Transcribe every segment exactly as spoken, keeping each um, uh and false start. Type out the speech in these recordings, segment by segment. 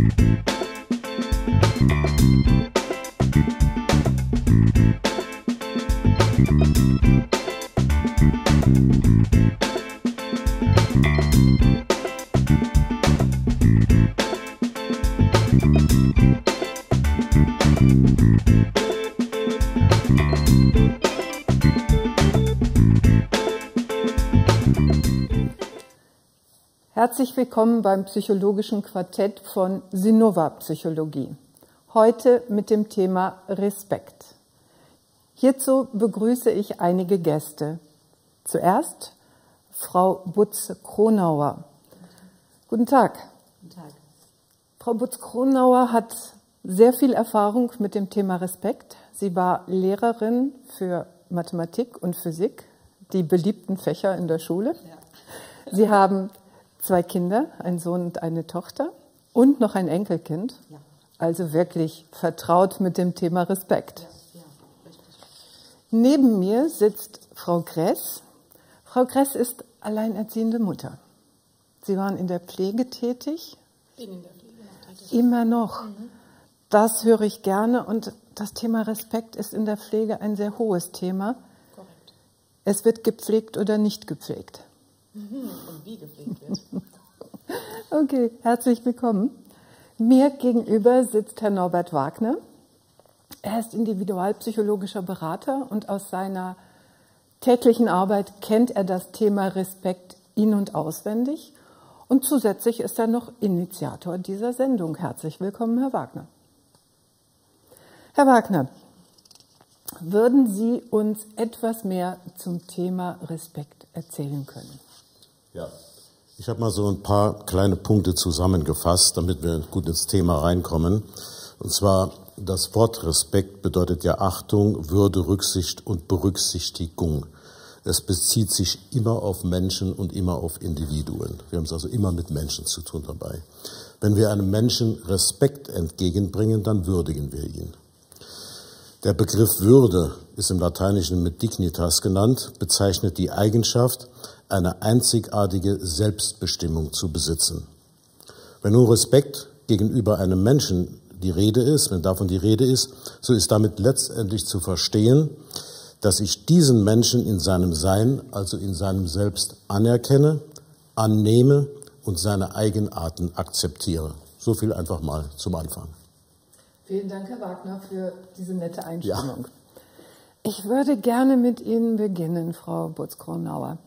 Herzlich willkommen beim Psychologischen Quartett von Sinova Psychologie. Heute mit dem Thema Respekt. Hierzu begrüße ich einige Gäste. Zuerst Frau Butz-Kronauer. Guten Tag. Guten Tag. Frau Butz-Kronauer hat sehr viel Erfahrung mit dem Thema Respekt. Sie war Lehrerin für Mathematik und Physik, die beliebten Fächer in der Schule. Ja. Sie haben zwei Kinder, einen Sohn und eine Tochter und noch ein Enkelkind. Ja. Also wirklich vertraut mit dem Thema Respekt. Ja, ja, richtig. Neben mir sitzt Frau Gress. Frau Gress ist alleinerziehende Mutter. Sie waren in der Pflege tätig. Bin in der Pflege noch tätig. Immer noch. Mhm. Das höre ich gerne und das Thema Respekt ist in der Pflege ein sehr hohes Thema. Korrekt. Es wird gepflegt oder nicht gepflegt. Mhm. Und wie gepflegt wird. Okay, herzlich willkommen. Mir gegenüber sitzt Herr Norbert Wagner. Er ist individualpsychologischer Berater und aus seiner täglichen Arbeit kennt er das Thema Respekt in- und auswendig. Und zusätzlich ist er noch Initiator dieser Sendung. Herzlich willkommen, Herr Wagner. Herr Wagner, würden Sie uns etwas mehr zum Thema Respekt erzählen können? Ja, ich habe mal so ein paar kleine Punkte zusammengefasst, damit wir gut ins Thema reinkommen. Und zwar, das Wort Respekt bedeutet ja Achtung, Würde, Rücksicht und Berücksichtigung. Es bezieht sich immer auf Menschen und immer auf Individuen. Wir haben es also immer mit Menschen zu tun dabei. Wenn wir einem Menschen Respekt entgegenbringen, dann würdigen wir ihn. Der Begriff Würde ist im Lateinischen mit dignitas genannt, bezeichnet die Eigenschaft, eine einzigartige Selbstbestimmung zu besitzen. Wenn nun Respekt gegenüber einem Menschen die Rede ist, wenn davon die Rede ist, so ist damit letztendlich zu verstehen, dass ich diesen Menschen in seinem Sein, also in seinem Selbst anerkenne, annehme und seine Eigenarten akzeptiere. So viel einfach mal zum Anfang. Vielen Dank, Herr Wagner, für diese nette Einstimmung. Ja. Ich würde gerne mit Ihnen beginnen, Frau Butz-Kronauer.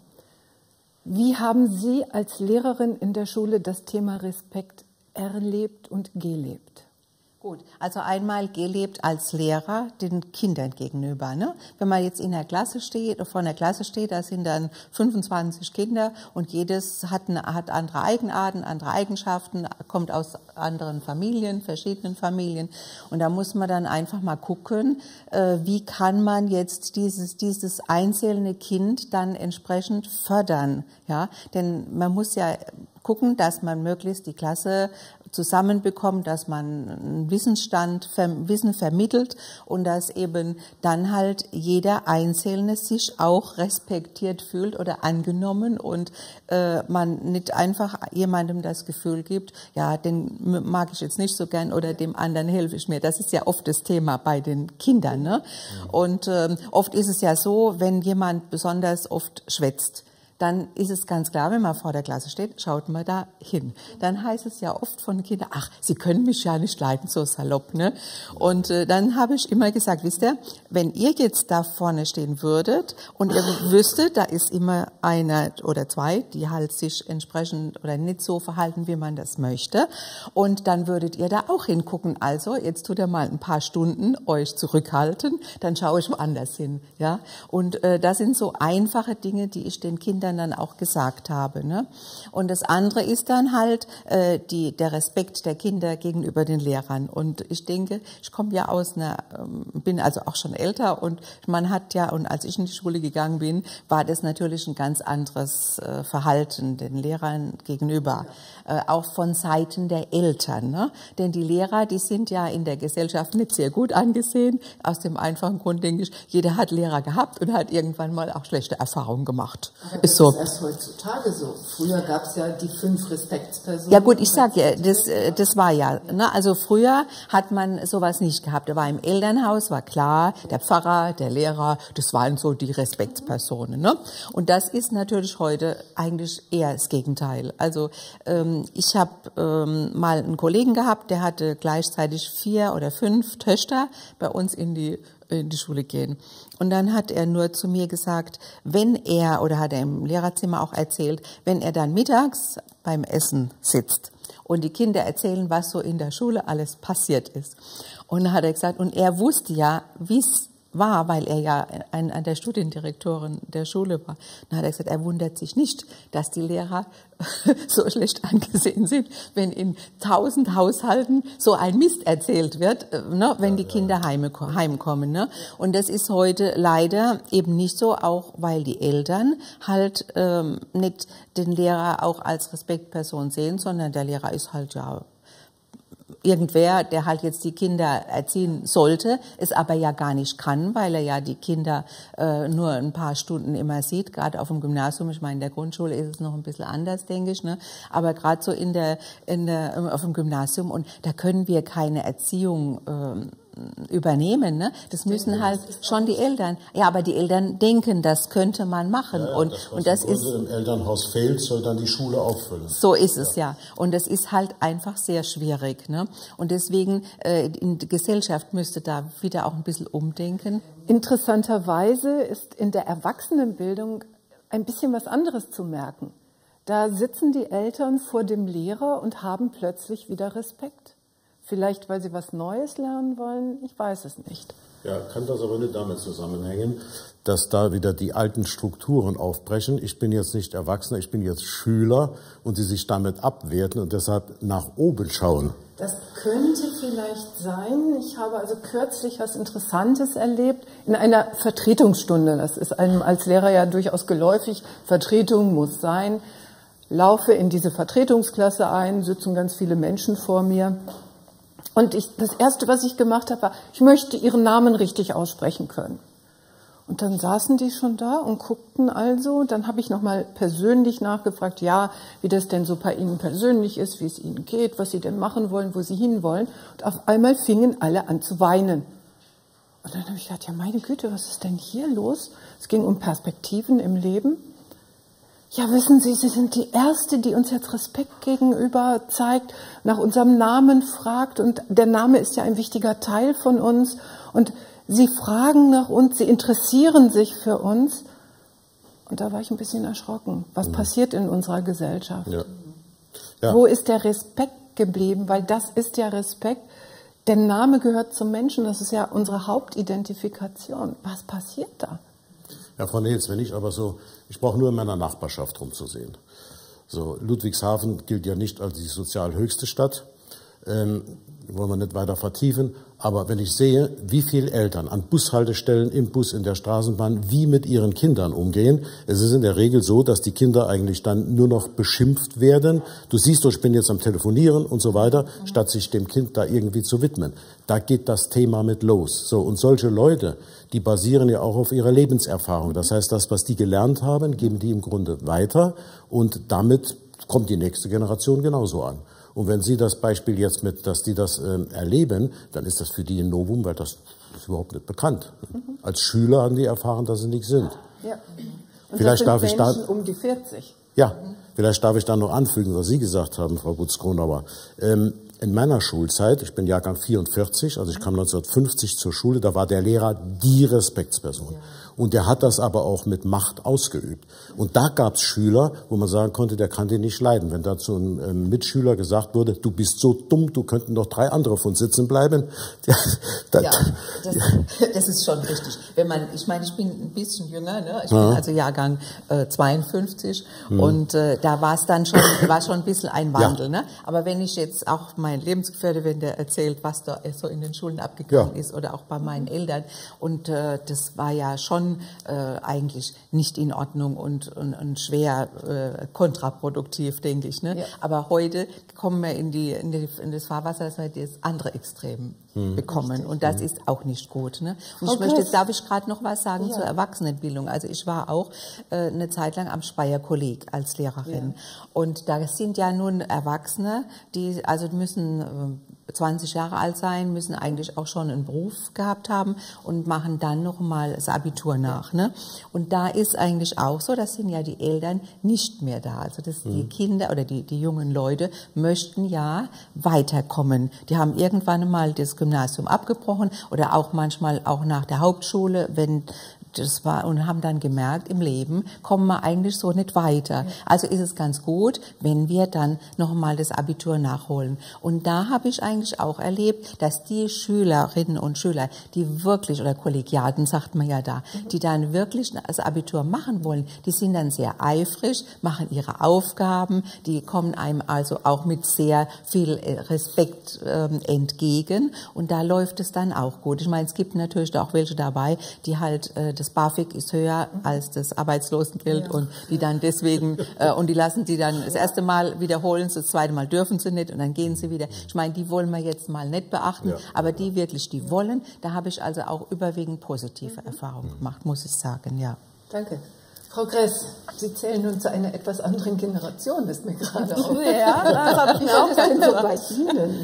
Wie haben Sie als Lehrerin in der Schule das Thema Respekt erlebt und gelebt? Gut, also einmal gelebt als Lehrer den Kindern gegenüber. Ne? Wenn man jetzt in der Klasse steht, vor einer Klasse steht, da sind dann fünfundzwanzig Kinder und jedes hat, eine, hat andere Eigenarten, andere Eigenschaften, kommt aus anderen Familien, verschiedenen Familien. Und da muss man dann einfach mal gucken, äh, wie kann man jetzt dieses, dieses einzelne Kind dann entsprechend fördern. Ja? Denn man muss ja gucken, dass man möglichst die Klasse zusammenbekommt, dass man einen Wissensstand, Wissen vermittelt und dass eben dann halt jeder Einzelne sich auch respektiert fühlt oder angenommen und äh, man nicht einfach jemandem das Gefühl gibt, ja, den mag ich jetzt nicht so gern oder dem anderen helfe ich mir. Das ist ja oft das Thema bei den Kindern. Ne? Und äh, oft ist es ja so, wenn jemand besonders oft schwätzt, dann ist es ganz klar, wenn man vor der Klasse steht, schaut man da hin. Dann heißt es ja oft von Kindern, ach, Sie können mich ja nicht leiden, so salopp. Ne? Und äh, dann habe ich immer gesagt, wisst ihr, wenn ihr jetzt da vorne stehen würdet und ihr wüsstet, da ist immer einer oder zwei, die halt sich entsprechend oder nicht so verhalten, wie man das möchte. Und dann würdet ihr da auch hingucken. Also, jetzt tut ihr mal ein paar Stunden euch zurückhalten, dann schaue ich woanders hin. Ja? Und äh, das sind so einfache Dinge, die ich den Kindern dann auch gesagt habe. Ne? Und das andere ist dann halt äh, die, der Respekt der Kinder gegenüber den Lehrern. Und ich denke, ich komme ja aus einer, ähm, bin also auch schon älter und man hat ja, und als ich in die Schule gegangen bin, war das natürlich ein ganz anderes äh, Verhalten den Lehrern gegenüber. Äh, auch von Seiten der Eltern. Ne? Denn die Lehrer, die sind ja in der Gesellschaft nicht sehr gut angesehen. Aus dem einfachen Grund denke ich, jeder hat Lehrer gehabt und hat irgendwann mal auch schlechte Erfahrungen gemacht. Ist so. Das ist erst heutzutage so. Früher gab es ja die fünf Respektspersonen. Ja gut, ich sag ja, das, das war ja, ne? Also früher hat man sowas nicht gehabt. Da war im Elternhaus, war klar, der Pfarrer, der Lehrer, das waren so die Respektspersonen, ne? Und das ist natürlich heute eigentlich eher das Gegenteil. Also ähm, ich habe ähm, mal einen Kollegen gehabt, der hatte gleichzeitig vier oder fünf Töchter bei uns in die in die Schule gehen. Und dann hat er nur zu mir gesagt, wenn er, oder hat er im Lehrerzimmer auch erzählt, wenn er dann mittags beim Essen sitzt und die Kinder erzählen, was so in der Schule alles passiert ist. Und dann hat er gesagt, und er wusste ja, wie es war, weil er ja ein, an der Studiendirektorin der Schule war. Dann hat er gesagt, er wundert sich nicht, dass die Lehrer so schlecht angesehen sind, wenn in tausend Haushalten so ein Mist erzählt wird, ne, wenn die Kinder heime, heimkommen. Ne? Und das ist heute leider eben nicht so, auch weil die Eltern halt ähm, nicht den Lehrer auch als Respektperson sehen, sondern der Lehrer ist halt ja irgendwer, der halt jetzt die Kinder erziehen sollte, es aber ja gar nicht kann, weil er ja die Kinder äh, nur ein paar Stunden immer sieht, gerade auf dem Gymnasium. Ich meine, in der Grundschule ist es noch ein bisschen anders, denke ich, ne? Aber gerade so in der, in der, auf dem Gymnasium, und da können wir keine Erziehung äh, übernehmen, ne? Das müssen halt schon die Eltern. Ja, aber die Eltern denken, das könnte man machen. Ja, ja, und das, was und das im ist im Elternhaus fehlt, soll dann die Schule auffüllen. So ist es ja. Und das ist halt einfach sehr schwierig, ne? Und deswegen äh, in die Gesellschaft müsste da wieder auch ein bisschen umdenken. Interessanterweise ist in der Erwachsenenbildung ein bisschen was anderes zu merken. Da sitzen die Eltern vor dem Lehrer und haben plötzlich wieder Respekt. Vielleicht, weil sie was Neues lernen wollen, ich weiß es nicht. Ja, kann das aber nicht damit zusammenhängen, dass da wieder die alten Strukturen aufbrechen. Ich bin jetzt nicht Erwachsener, ich bin jetzt Schüler und sie sich damit abwerten und deshalb nach oben schauen. Das könnte vielleicht sein. Ich habe also kürzlich was Interessantes erlebt in einer Vertretungsstunde. Das ist einem als Lehrer ja durchaus geläufig. Vertretung muss sein. Laufe in diese Vertretungsklasse ein, sitzen ganz viele Menschen vor mir. Und ich, das Erste, was ich gemacht habe, war, ich möchte ihren Namen richtig aussprechen können. Und dann saßen die schon da und guckten also. Dann habe ich nochmal persönlich nachgefragt, ja, wie das denn so bei Ihnen persönlich ist, wie es Ihnen geht, was Sie denn machen wollen, wo Sie hinwollen. Und auf einmal fingen alle an zu weinen. Und dann habe ich gedacht, ja meine Güte, was ist denn hier los? Es ging um Perspektiven im Leben. Ja, wissen Sie, Sie sind die Erste, die uns jetzt Respekt gegenüber zeigt, nach unserem Namen fragt. Und der Name ist ja ein wichtiger Teil von uns. Und Sie fragen nach uns, Sie interessieren sich für uns. Und da war ich ein bisschen erschrocken. Was mhm. passiert in unserer Gesellschaft? Ja. Ja. Wo ist der Respekt geblieben? Weil das ist ja Respekt. Der Name gehört zum Menschen. Das ist ja unsere Hauptidentifikation. Was passiert da? Ja, Frau Nehls, wenn ich aber so, ich brauche nur in meiner Nachbarschaft rumzusehen. So, Ludwigshafen gilt ja nicht als die sozial höchste Stadt, ähm, wollen wir nicht weiter vertiefen, aber wenn ich sehe, wie viele Eltern an Bushaltestellen, im Bus, in der Straßenbahn, wie mit ihren Kindern umgehen, es ist in der Regel so, dass die Kinder eigentlich dann nur noch beschimpft werden. Du siehst doch, ich bin jetzt am Telefonieren und so weiter, statt sich dem Kind da irgendwie zu widmen. Da geht das Thema mit los. So, und solche Leute, die basieren ja auch auf ihrer Lebenserfahrung. Das heißt, das, was die gelernt haben, geben die im Grunde weiter und damit kommt die nächste Generation genauso an. Und wenn Sie das Beispiel jetzt mit, dass die das ähm, erleben, dann ist das für die ein Novum, weil das ist überhaupt nicht bekannt. Mhm. Als Schüler haben die erfahren, dass sie nichts sind. Ja. Und vielleicht das darf sind ich da um die vierzig. Ja, vielleicht darf ich da noch anfügen, was Sie gesagt haben, Frau Butz-Kronauer. Ähm, in meiner Schulzeit, ich bin Jahrgang vierundvierzig, also ich kam neunzehnhundertfünfzig zur Schule, da war der Lehrer die Respektsperson. Und der hat das aber auch mit Macht ausgeübt. Und da gab es Schüler, wo man sagen konnte, der kann den nicht leiden. Wenn da zu einem ähm, Mitschüler gesagt wurde, du bist so dumm, du könnten noch drei andere von sitzen bleiben. Ja, das, das ist schon richtig. Wenn man, ich meine, ich bin ein bisschen jünger, ne? Ich bin ja. also Jahrgang äh, zweiundfünfzig hm. und äh, da war es dann schon, war schon ein bisschen ein Wandel. Ja. Ne? Aber wenn ich jetzt auch mein Lebensgefährte, wenn der erzählt, was da so in den Schulen abgegangen ja. ist oder auch bei meinen Eltern, und äh, das war ja schon schon äh, eigentlich nicht in Ordnung und, und, und schwer äh, kontraproduktiv, denke ich. Ne? Ja. Aber heute kommen wir in, die, in, die, in das Fahrwasser, dass wir das andere Extrem hm. bekommen. Richtig. Und das hm. ist auch nicht gut. Ne? Und okay. ich möchte, jetzt darf ich gerade noch was sagen ja. zur Erwachsenenbildung. Also ich war auch äh, eine Zeit lang am Speyer Kolleg als Lehrerin. Ja. Und da sind ja nun Erwachsene, die also müssen äh, zwanzig Jahre alt sein, müssen eigentlich auch schon einen Beruf gehabt haben und machen dann nochmal das Abitur nach. Ne? Und da ist eigentlich auch so, das sind ja die Eltern nicht mehr da. Also das, mhm. die Kinder oder die, die jungen Leute möchten ja weiterkommen. Die haben irgendwann mal das Gymnasium abgebrochen oder auch manchmal auch nach der Hauptschule, wenn das war, und haben dann gemerkt, im Leben kommen wir eigentlich so nicht weiter. Also ist es ganz gut, wenn wir dann nochmal das Abitur nachholen. Und da habe ich eigentlich auch erlebt, dass die Schülerinnen und Schüler, die wirklich, oder Kollegiaten sagt man ja da, die dann wirklich das Abitur machen wollen, die sind dann sehr eifrig, machen ihre Aufgaben, die kommen einem also auch mit sehr viel Respekt ähm, entgegen. Und da läuft es dann auch gut. Ich meine, es gibt natürlich auch welche dabei, die halt äh, das BAföG ist höher als das Arbeitslosengeld ja. und die dann deswegen, äh, und die lassen die dann das erste Mal wiederholen, das zweite Mal dürfen sie nicht und dann gehen sie wieder. Ich meine, die wollen wir jetzt mal nicht beachten, ja. aber die wirklich, die wollen, da habe ich also auch überwiegend positive Erfahrungen gemacht, muss ich sagen, ja. Danke. Frau Gress, Sie zählen nun zu einer etwas anderen Generation, ist mir gerade auf. Ja, das habe ich mir auch so bei Ihnen.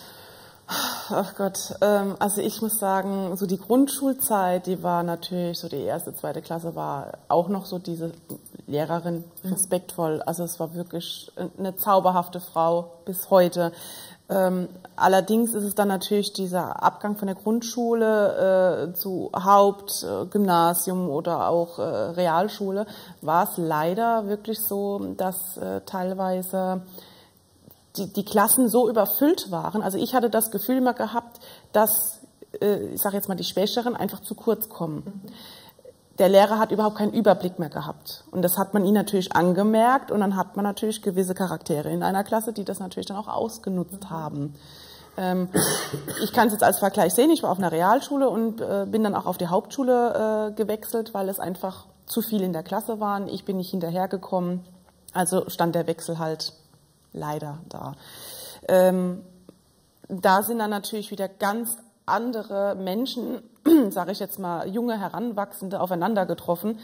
Ach Gott, ähm, also ich muss sagen, so die Grundschulzeit, die war natürlich, so die erste, zweite Klasse war auch noch so diese Lehrerin respektvoll. Also es war wirklich eine zauberhafte Frau bis heute. Ähm, allerdings ist es dann natürlich dieser Abgang von der Grundschule äh, zu Haupt-, äh, Gymnasium oder auch äh, Realschule, war es leider wirklich so, dass äh, teilweise Die, die Klassen so überfüllt waren. Also ich hatte das Gefühl immer gehabt, dass, äh, ich sage jetzt mal, die Schwächeren einfach zu kurz kommen. Mhm. Der Lehrer hat überhaupt keinen Überblick mehr gehabt. Und das hat man ihn natürlich angemerkt und dann hat man natürlich gewisse Charaktere in einer Klasse, die das natürlich dann auch ausgenutzt mhm. haben. Ähm, ich kann es jetzt als Vergleich sehen, ich war auf einer Realschule und äh, bin dann auch auf die Hauptschule äh, gewechselt, weil es einfach zu viel in der Klasse waren. Ich bin nicht hinterhergekommen, also stand der Wechsel halt leider da. Ähm, da sind dann natürlich wieder ganz andere Menschen, sage ich jetzt mal, junge Heranwachsende aufeinander getroffen.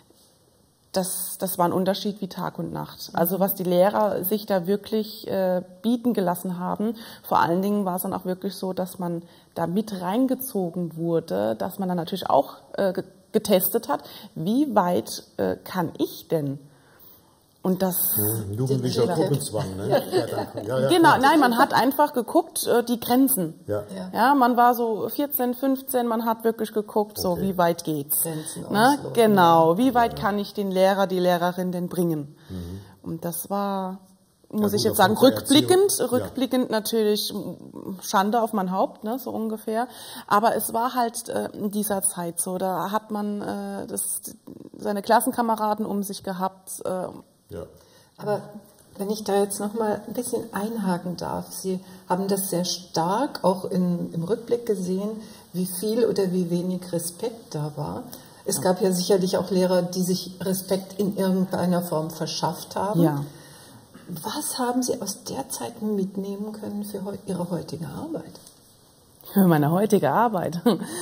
Das, das war ein Unterschied wie Tag und Nacht. Also was die Lehrer sich da wirklich äh, bieten gelassen haben, vor allen Dingen war es dann auch wirklich so, dass man da mit reingezogen wurde, dass man dann natürlich auch äh, getestet hat, wie weit äh, kann ich denn? Und das hm, jugendlicher Gruppenzwang, ne? Ja, danke. Ja, ja, genau, nein, man hat einfach geguckt, äh, die Grenzen. Ja. Ja, man war so vierzehn, fünfzehn, man hat wirklich geguckt, so okay. wie weit geht's. Grenzen ne? ausloten. Genau, wie weit ja. kann ich den Lehrer, die Lehrerin denn bringen? Mhm. Und das war, muss ja, ich jetzt sagen, rückblickend, ja. rückblickend natürlich Schande auf mein Haupt, ne, so ungefähr. Aber es war halt äh, in dieser Zeit so, da hat man äh, das, seine Klassenkameraden um sich gehabt. Äh, Ja. Aber wenn ich da jetzt noch mal ein bisschen einhaken darf, Sie haben das sehr stark auch in, im Rückblick gesehen, wie viel oder wie wenig Respekt da war. Es gab ja sicherlich auch Lehrer, die sich Respekt in irgendeiner Form verschafft haben. ja. Was haben Sie aus der Zeit mitnehmen können für Ihre heutige Arbeit? Für meine heutige Arbeit?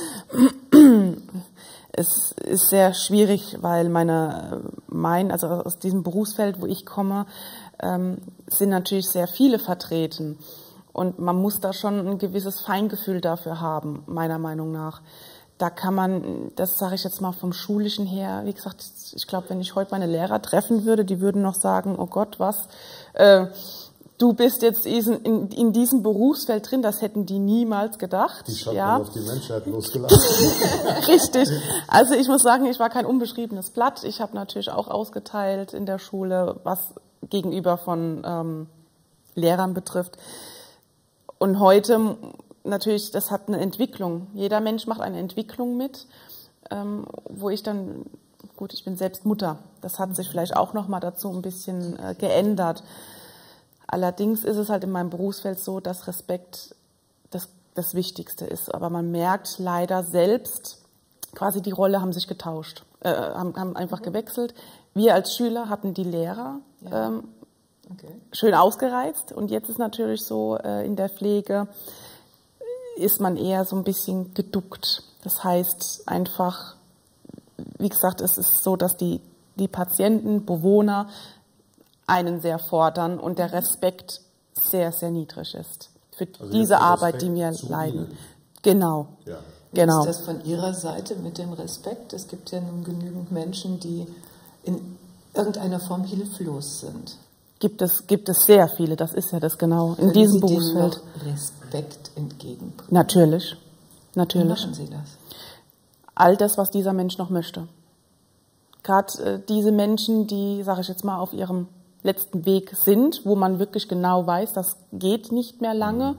Es ist sehr schwierig, weil meine, mein, also aus diesem Berufsfeld, wo ich komme, ähm, sind natürlich sehr viele vertreten. Und man muss da schon ein gewisses Feingefühl dafür haben, meiner Meinung nach. Da kann man, das sage ich jetzt mal vom Schulischen her, wie gesagt, ich glaube, wenn ich heute meine Lehrer treffen würde, die würden noch sagen, oh Gott, was, äh, du bist jetzt in, in diesem Berufsfeld drin, das hätten die niemals gedacht. Die Schatten ja. auf die Menschheit losgelassen. Richtig. Also ich muss sagen, ich war kein unbeschriebenes Blatt. Ich habe natürlich auch ausgeteilt in der Schule, was gegenüber von ähm, Lehrern betrifft. Und heute natürlich, das hat eine Entwicklung. Jeder Mensch macht eine Entwicklung mit, ähm, wo ich dann, gut, ich bin selbst Mutter. Das hat sich vielleicht auch noch mal dazu ein bisschen äh, geändert. Allerdings ist es halt in meinem Berufsfeld so, dass Respekt das, das Wichtigste ist. Aber man merkt leider selbst, quasi die Rolle haben sich getauscht, äh, haben, haben einfach mhm. gewechselt. Wir als Schüler hatten die Lehrer ja. ähm, okay. schön ausgereizt und jetzt ist natürlich so, äh, in der Pflege ist man eher so ein bisschen geduckt. Das heißt einfach, wie gesagt, es ist so, dass die, die Patienten, Bewohner einen sehr fordern und der Respekt sehr, sehr niedrig ist für also diese Arbeit, die wir leiden. Genau. Ja. Genau. Wie ist das von Ihrer Seite mit dem Respekt? Es gibt ja nun genügend Menschen, die in irgendeiner Form hilflos sind. Gibt es, gibt es sehr viele, das ist ja das genau, in diesem Berufsfeld. Respekt entgegenbringen? Natürlich, natürlich. Wie machen Sie das? All das, was dieser Mensch noch möchte. Gerade äh, diese Menschen, die, sage ich jetzt mal, auf ihrem letzten Weg sind, wo man wirklich genau weiß, das geht nicht mehr lange.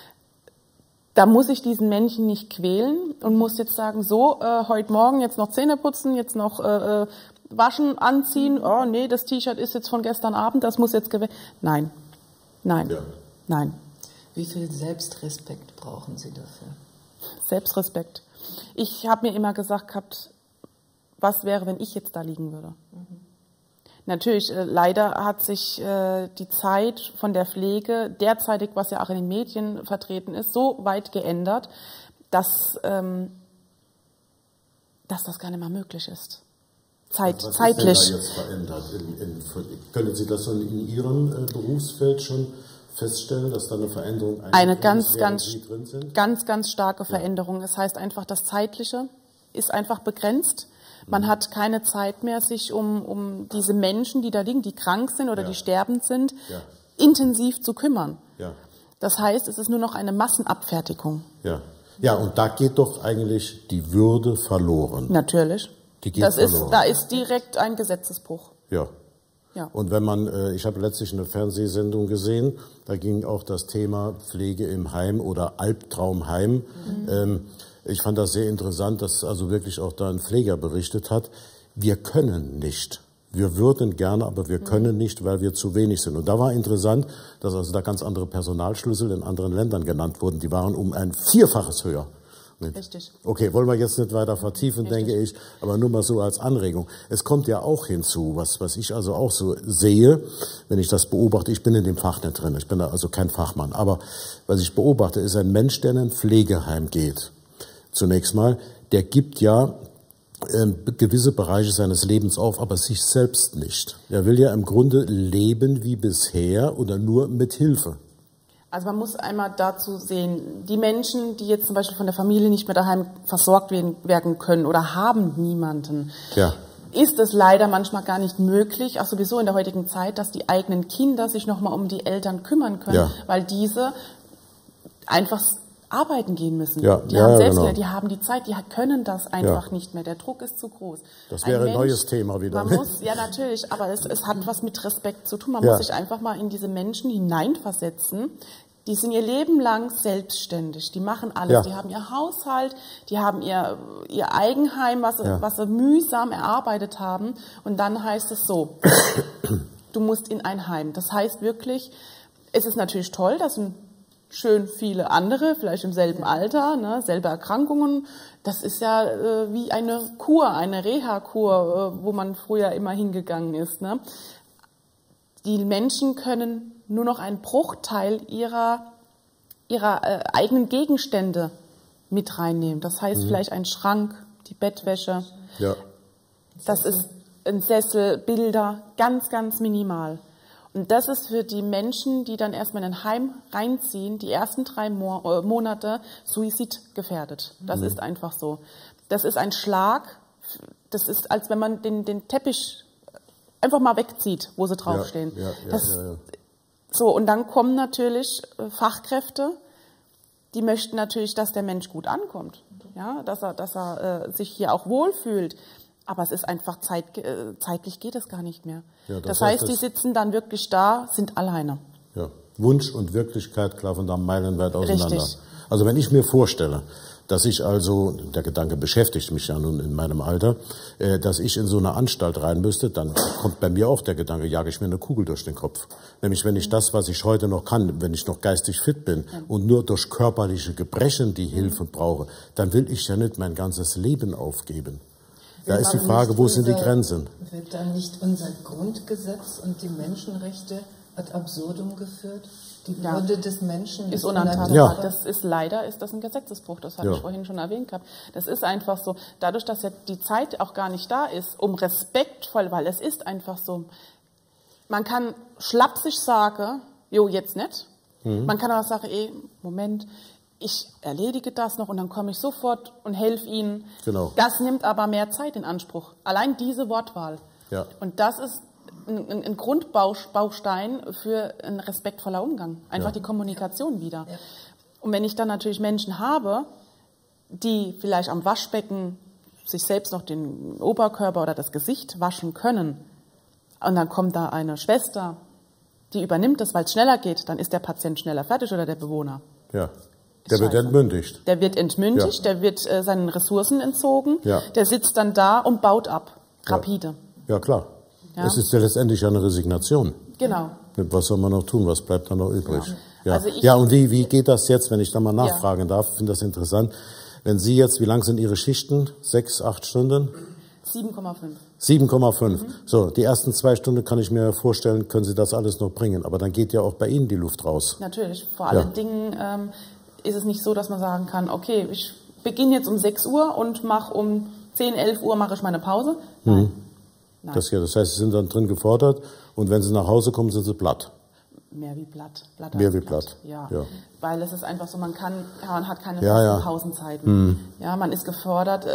Da muss ich diesen Menschen nicht quälen und muss jetzt sagen, so, äh, heute Morgen jetzt noch Zähne putzen, jetzt noch äh, waschen, anziehen. Oh nee, das T-Shirt ist jetzt von gestern Abend, das muss jetzt gewählt. Nein, nein, ja. nein. Wie viel Selbstrespekt brauchen Sie dafür? Selbstrespekt. Ich habe mir immer gesagt gehabt, was wäre, wenn ich jetzt da liegen würde? Mhm. Natürlich, äh, leider hat sich äh, die Zeit von der Pflege derzeitig, was ja auch in den Medien vertreten ist, so weit geändert, dass, ähm, dass das gar nicht mehr möglich ist. Zeit, was zeitlich. Ist denn da jetzt verändert? In, in, können Sie das schon in Ihrem äh, Berufsfeld schon feststellen, dass da eine Veränderung eine ganz, ganz, Sie drin sind? ganz, ganz starke Veränderung. Das heißt einfach, das Zeitliche ist einfach begrenzt. Man hat keine Zeit mehr, sich um, um diese Menschen, die da liegen, die krank sind oder ja. die sterbend sind, ja. intensiv zu kümmern. Ja. Das heißt, es ist nur noch eine Massenabfertigung. Ja. Ja, und da geht doch eigentlich die Würde verloren. Natürlich. Die geht das verloren. Ist, da ist direkt ein Gesetzesbruch. Ja. Ja. Und wenn man, ich habe letztlich eine Fernsehsendung gesehen, da ging auch das Thema Pflege im Heim oder Albtraumheim. Mhm. Ähm, Ich fand das sehr interessant, dass also wirklich auch da ein Pfleger berichtet hat, wir können nicht. Wir würden gerne, aber wir können nicht, weil wir zu wenig sind. Und da war interessant, dass also da ganz andere Personalschlüssel in anderen Ländern genannt wurden. Die waren um ein Vierfaches höher. Richtig. Okay, wollen wir jetzt nicht weiter vertiefen, Richtig. denke ich, aber nur mal so als Anregung. Es kommt ja auch hinzu, was, was ich also auch so sehe, wenn ich das beobachte, ich bin in dem Fach nicht drin, ich bin da also kein Fachmann, aber was ich beobachte, ist ein Mensch, der in ein Pflegeheim geht. Zunächst mal, der gibt ja äh, gewisse Bereiche seines Lebens auf, aber sich selbst nicht. Er will ja im Grunde leben wie bisher oder nur mit Hilfe. Also man muss einmal dazu sehen, die Menschen, die jetzt zum Beispiel von der Familie nicht mehr daheim versorgt werden können oder haben niemanden, ja. ist es leider manchmal gar nicht möglich, auch sowieso in der heutigen Zeit, dass die eigenen Kinder sich nochmal um die Eltern kümmern können, ja. weil diese einfach arbeiten gehen müssen. Ja, die ja, haben genau. Selbstwert, die haben die Zeit, die können das einfach ja. nicht mehr. Der Druck ist zu groß. Das wäre ein, Mensch, ein neues Thema wieder. Man muss, ja, natürlich, aber es, es hat was mit Respekt zu tun. Man ja. muss sich einfach mal in diese Menschen hineinversetzen. Die sind ihr Leben lang selbstständig. Die machen alles. Ja. Die haben ihr Haushalt, die haben ihr, ihr Eigenheim, was, ja. was sie mühsam erarbeitet haben. Und dann heißt es so, du musst in ein Heim. Das heißt wirklich, es ist natürlich toll, dass ein schön viele andere, vielleicht im selben Alter, ne, selbe Erkrankungen. Das ist ja äh, wie eine Kur, eine Reha-Kur, äh, wo man früher immer hingegangen ist. Ne. Die Menschen können nur noch einen Bruchteil ihrer, ihrer äh, eigenen Gegenstände mit reinnehmen. Das heißt mhm. vielleicht ein Schrank, die Bettwäsche. Ja. Das ist ein Sessel, Bilder, ganz, ganz minimal. Und das ist für die Menschen, die dann erstmal in ein Heim reinziehen, die ersten drei Mo- äh, Monate suizidgefährdet. Das mhm. ist einfach so. Das ist ein Schlag. Das ist, als wenn man den, den Teppich einfach mal wegzieht, wo sie draufstehen. Ja, ja, ja, das, ja, ja. So, und dann kommen natürlich Fachkräfte, die möchten natürlich, dass der Mensch gut ankommt. Ja, dass er, dass er äh, sich hier auch wohlfühlt. Aber es ist einfach Zeit, äh, zeitlich geht es gar nicht mehr. Ja, das, das heißt, heißt, die sitzen dann wirklich da, sind alleine. Ja, Wunsch und Wirklichkeit klaffen da meilenweit auseinander. Richtig. Also wenn ich mir vorstelle, Dass ich also, der Gedanke beschäftigt mich ja nun in meinem Alter, äh, dass ich in so eine Anstalt rein müsste, dann kommt bei mir auch der Gedanke, jage ich mir eine Kugel durch den Kopf. Nämlich wenn ich das, was ich heute noch kann, wenn ich noch geistig fit bin und nur durch körperliche Gebrechen die Hilfe brauche, dann will ich ja nicht mein ganzes Leben aufgeben. Da ist die Frage, wo sind die Grenzen? Wird dann nicht unser Grundgesetz und die Menschenrechte ad absurdum geführt? Die Würde ja. des Menschen ist unantastbar. Ja. Das ist leider ist das ein Gesetzesbruch. Das hatte ja. ich vorhin schon erwähnt gehabt. Das ist einfach so. Dadurch, dass ja die Zeit auch gar nicht da ist, um respektvoll, weil es ist einfach so. Man kann schlapsig sagen, jo jetzt nicht. Mhm. Man kann aber sagen, ey, Moment, ich erledige das noch und dann komme ich sofort und helfe Ihnen. Genau. Das nimmt aber mehr Zeit in Anspruch. Allein diese Wortwahl. Ja. Und das ist ein, ein Grundbaustein für ein respektvoller Umgang. Einfach ja. die Kommunikation wieder. Ja. Und wenn ich dann natürlich Menschen habe, die vielleicht am Waschbecken sich selbst noch den Oberkörper oder das Gesicht waschen können, und dann kommt da eine Schwester, die übernimmt das, weil es schneller geht, dann ist der Patient schneller fertig oder der Bewohner. Ja. Der wird entmündigt. Der wird entmündigt, ja. der wird äh, seinen Ressourcen entzogen, ja. der sitzt dann da und baut ab. Rapide. Ja, ja klar. Ja. Es ist ja letztendlich eine Resignation. Genau. Was soll man noch tun? Was bleibt dann noch übrig? Ja, ja. Also ich, ja und wie, wie geht das jetzt, wenn ich da mal nachfragen ja. darf? Ich finde das interessant. Wenn Sie jetzt, wie lang sind Ihre Schichten? Sechs, acht Stunden? sieben Komma fünf. sieben Komma fünf. Mhm. So, die ersten zwei Stunden kann ich mir vorstellen, können Sie das alles noch bringen. Aber dann geht ja auch bei Ihnen die Luft raus. Natürlich. Vor allen ja. Dingen ähm, ist es nicht so, dass man sagen kann, okay, ich beginne jetzt um sechs Uhr und mache um zehn, elf Uhr mache ich meine Pause. Nein. Mhm. Nein. Das, ja, das heißt, Sie sind dann drin gefordert und wenn Sie nach Hause kommen, sind Sie platt. Mehr wie platt. Blatt Mehr wie platt. platt. Ja. ja. Weil es ist einfach so, man kann, ja, man hat keine ja, ja. Pausenzeiten. Mhm. Ja, man ist gefordert,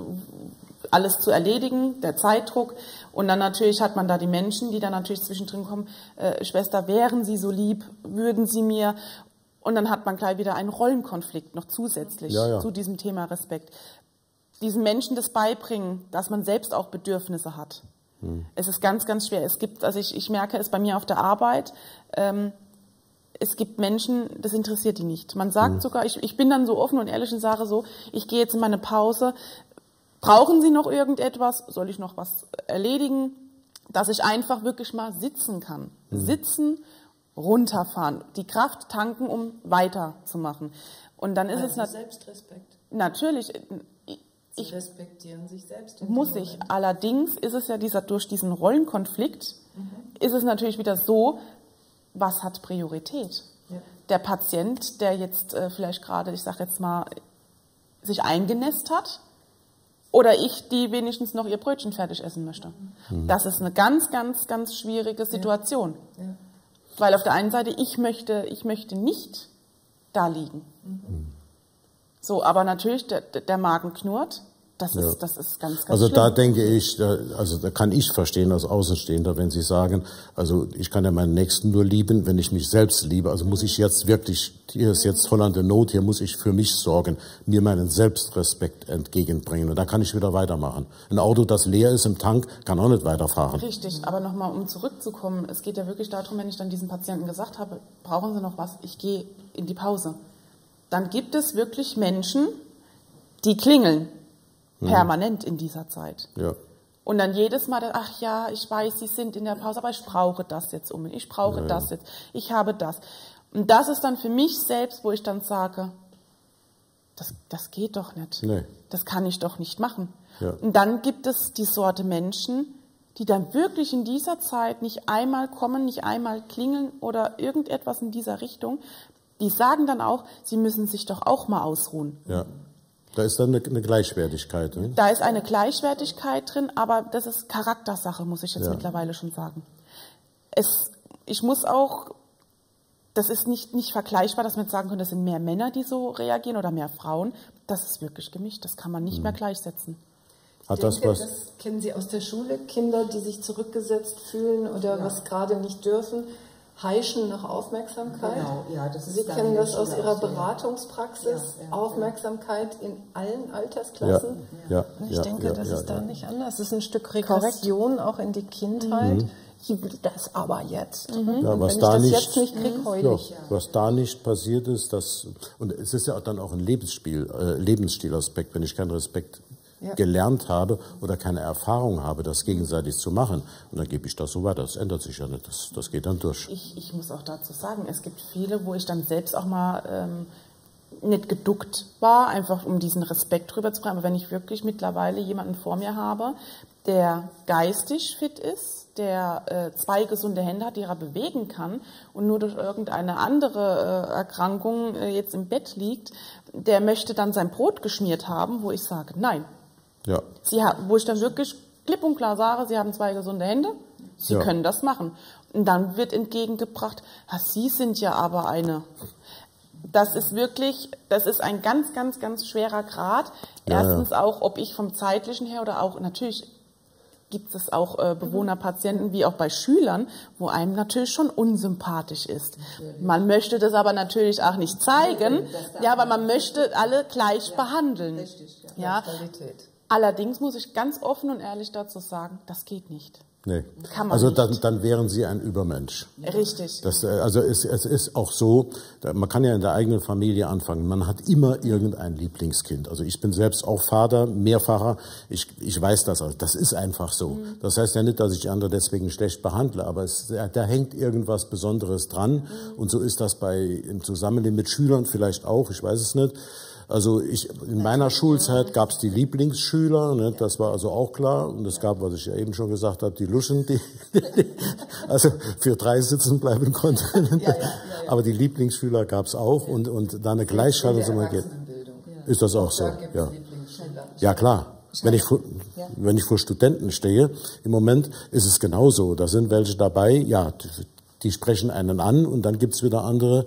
alles zu erledigen, der Zeitdruck. Und dann natürlich hat man da die Menschen, die dann natürlich zwischendrin kommen, äh, Schwester, wären Sie so lieb, würden Sie mir... Und dann hat man gleich wieder einen Rollenkonflikt noch zusätzlich ja, ja. zu diesem Thema Respekt. Diesen Menschen das beibringen, dass man selbst auch Bedürfnisse hat. Hm. Es ist ganz, ganz schwer. Es gibt, also ich, ich merke es bei mir auf der Arbeit, ähm, es gibt Menschen, das interessiert die nicht. Man sagt hm. sogar, ich, ich bin dann so offen und ehrlich und sage so, ich gehe jetzt in meine Pause, brauchen Sie noch irgendetwas? Soll ich noch was erledigen? Dass ich einfach wirklich mal sitzen kann. Hm. Sitzen, runterfahren, die Kraft tanken, um weiterzumachen. Und dann ist also es nat- Selbstrespekt. Natürlich. Sie ich respektieren sich selbst. Muss ich. Allerdings ist es ja dieser, durch diesen Rollenkonflikt mhm. ist es natürlich wieder so, was hat Priorität? Ja. Der Patient, der jetzt äh, vielleicht gerade, ich sage jetzt mal, sich eingenässt hat, oder ich, die wenigstens noch ihr Brötchen fertig essen möchte. Mhm. Das ist eine ganz, ganz, ganz schwierige Situation. Ja. Ja. Weil auf der einen Seite, ich möchte, ich möchte nicht da liegen. Mhm. So, aber natürlich, der, der Magen knurrt. Das ist, ja. das ist ganz, ganz Also schlimm. da denke ich, da, also da kann ich verstehen als Außenstehender, wenn Sie sagen, also ich kann ja meinen Nächsten nur lieben, wenn ich mich selbst liebe. Also muss ich jetzt wirklich, hier ist jetzt Hollande Not, hier muss ich für mich sorgen, mir meinen Selbstrespekt entgegenbringen. Und da kann ich wieder weitermachen. Ein Auto, das leer ist im Tank, kann auch nicht weiterfahren. Richtig, aber nochmal, um zurückzukommen, es geht ja wirklich darum, wenn ich dann diesen Patienten gesagt habe, brauchen Sie noch was, ich gehe in die Pause. Dann gibt es wirklich Menschen, die klingeln. Permanent in dieser Zeit. Ja. Und dann jedes Mal, ach ja, ich weiß, Sie sind in der Pause, aber ich brauche das jetzt um mich, ich brauche ja, das ja. jetzt, ich habe das. Und das ist dann für mich selbst, wo ich dann sage, das, das geht doch nicht. Nee. Das kann ich doch nicht machen. Ja. Und dann gibt es die Sorte Menschen, die dann wirklich in dieser Zeit nicht einmal kommen, nicht einmal klingeln oder irgendetwas in dieser Richtung. Die sagen dann auch, sie müssen sich doch auch mal ausruhen. Ja. Da ist dann eine, eine Gleichwertigkeit. Ne? Da ist eine Gleichwertigkeit drin, aber das ist Charaktersache, muss ich jetzt ja. mittlerweile schon sagen. Es, ich muss auch, das ist nicht, nicht vergleichbar, dass man jetzt sagen könnte, das sind mehr Männer, die so reagieren oder mehr Frauen. Das ist wirklich gemischt, das kann man nicht hm. mehr gleichsetzen. Hat ich das denke, was? Das kennen Sie aus der Schule, Kinder, die sich zurückgesetzt fühlen oder ja. was gerade nicht dürfen. Heischen nach Aufmerksamkeit. Genau, ja, das ist Sie kennen das aus Ihrer Beratungspraxis. Ja, ja, Aufmerksamkeit in allen Altersklassen. Ja, ja, ich ja, denke, ja, das ja, ist ja. da nicht anders. Es ist ein Stück Regression auch in die Kindheit. Mhm. ich will das aber jetzt. Mhm. Ja, was wenn da ich das nicht, jetzt nicht kriege, heule ich. Ja, was da nicht passiert ist, das, und es ist ja auch dann auch ein Lebensspiel, äh, Lebensstilaspekt, wenn ich keinen Respekt ja. gelernt habe oder keine Erfahrung habe, das gegenseitig zu machen, und dann gebe ich das so weiter. Das ändert sich ja nicht, das, das geht dann durch. Ich, ich muss auch dazu sagen, es gibt viele, wo ich dann selbst auch mal ähm, nicht geduckt war, einfach um diesen Respekt drüber zu bringen. Aber wenn ich wirklich mittlerweile jemanden vor mir habe, der geistig fit ist, der äh, zwei gesunde Hände hat, die er bewegen kann und nur durch irgendeine andere äh, Erkrankung äh, jetzt im Bett liegt, der möchte dann sein Brot geschmiert haben, wo ich sage, nein. Ja. Sie haben, wo ich dann wirklich klipp und klar sage, Sie haben zwei gesunde Hände, Sie ja. können das machen. Und dann wird entgegengebracht, Sie sind ja aber eine. Das ist wirklich, das ist ein ganz, ganz, ganz schwerer Grad. Ja, Erstens ja. auch, ob ich vom zeitlichen her oder auch, natürlich gibt es auch äh, Bewohner, Patienten, wie auch bei Schülern, wo einem natürlich schon unsympathisch ist. Man möchte das aber natürlich auch nicht zeigen, ja, aber man möchte alle gleich behandeln. Ja. Allerdings muss ich ganz offen und ehrlich dazu sagen, das geht nicht. Nee. Kann man also nicht. Dann, dann wären Sie ein Übermensch. Richtig. Das, also es, es ist auch so, man kann ja in der eigenen Familie anfangen. Man hat immer irgendein Lieblingskind. Also ich bin selbst auch Vater, mehrfacher. Ich, ich weiß das. Also das ist einfach so. Mhm. Das heißt ja nicht, dass ich die andere deswegen schlecht behandle, aber es, da hängt irgendwas Besonderes dran. Mhm. Und so ist das bei im Zusammenleben mit Schülern vielleicht auch. Ich weiß es nicht. Also ich, in meiner Schulzeit gab es die Lieblingsschüler, ne, das war also auch klar. Und es gab, was ich ja eben schon gesagt habe, die Luschen, die, die also für drei sitzen bleiben konnten. Ja, ja, ja, ja. Aber die Lieblingsschüler gab es auch. Und, und da eine Gleichschaltung so mal geht, ist das auch so. Ja, ja klar. Wenn ich, vor, wenn ich vor Studenten stehe, im Moment ist es genauso. Da sind welche dabei, ja, die, die sprechen einen an, und dann gibt's wieder andere,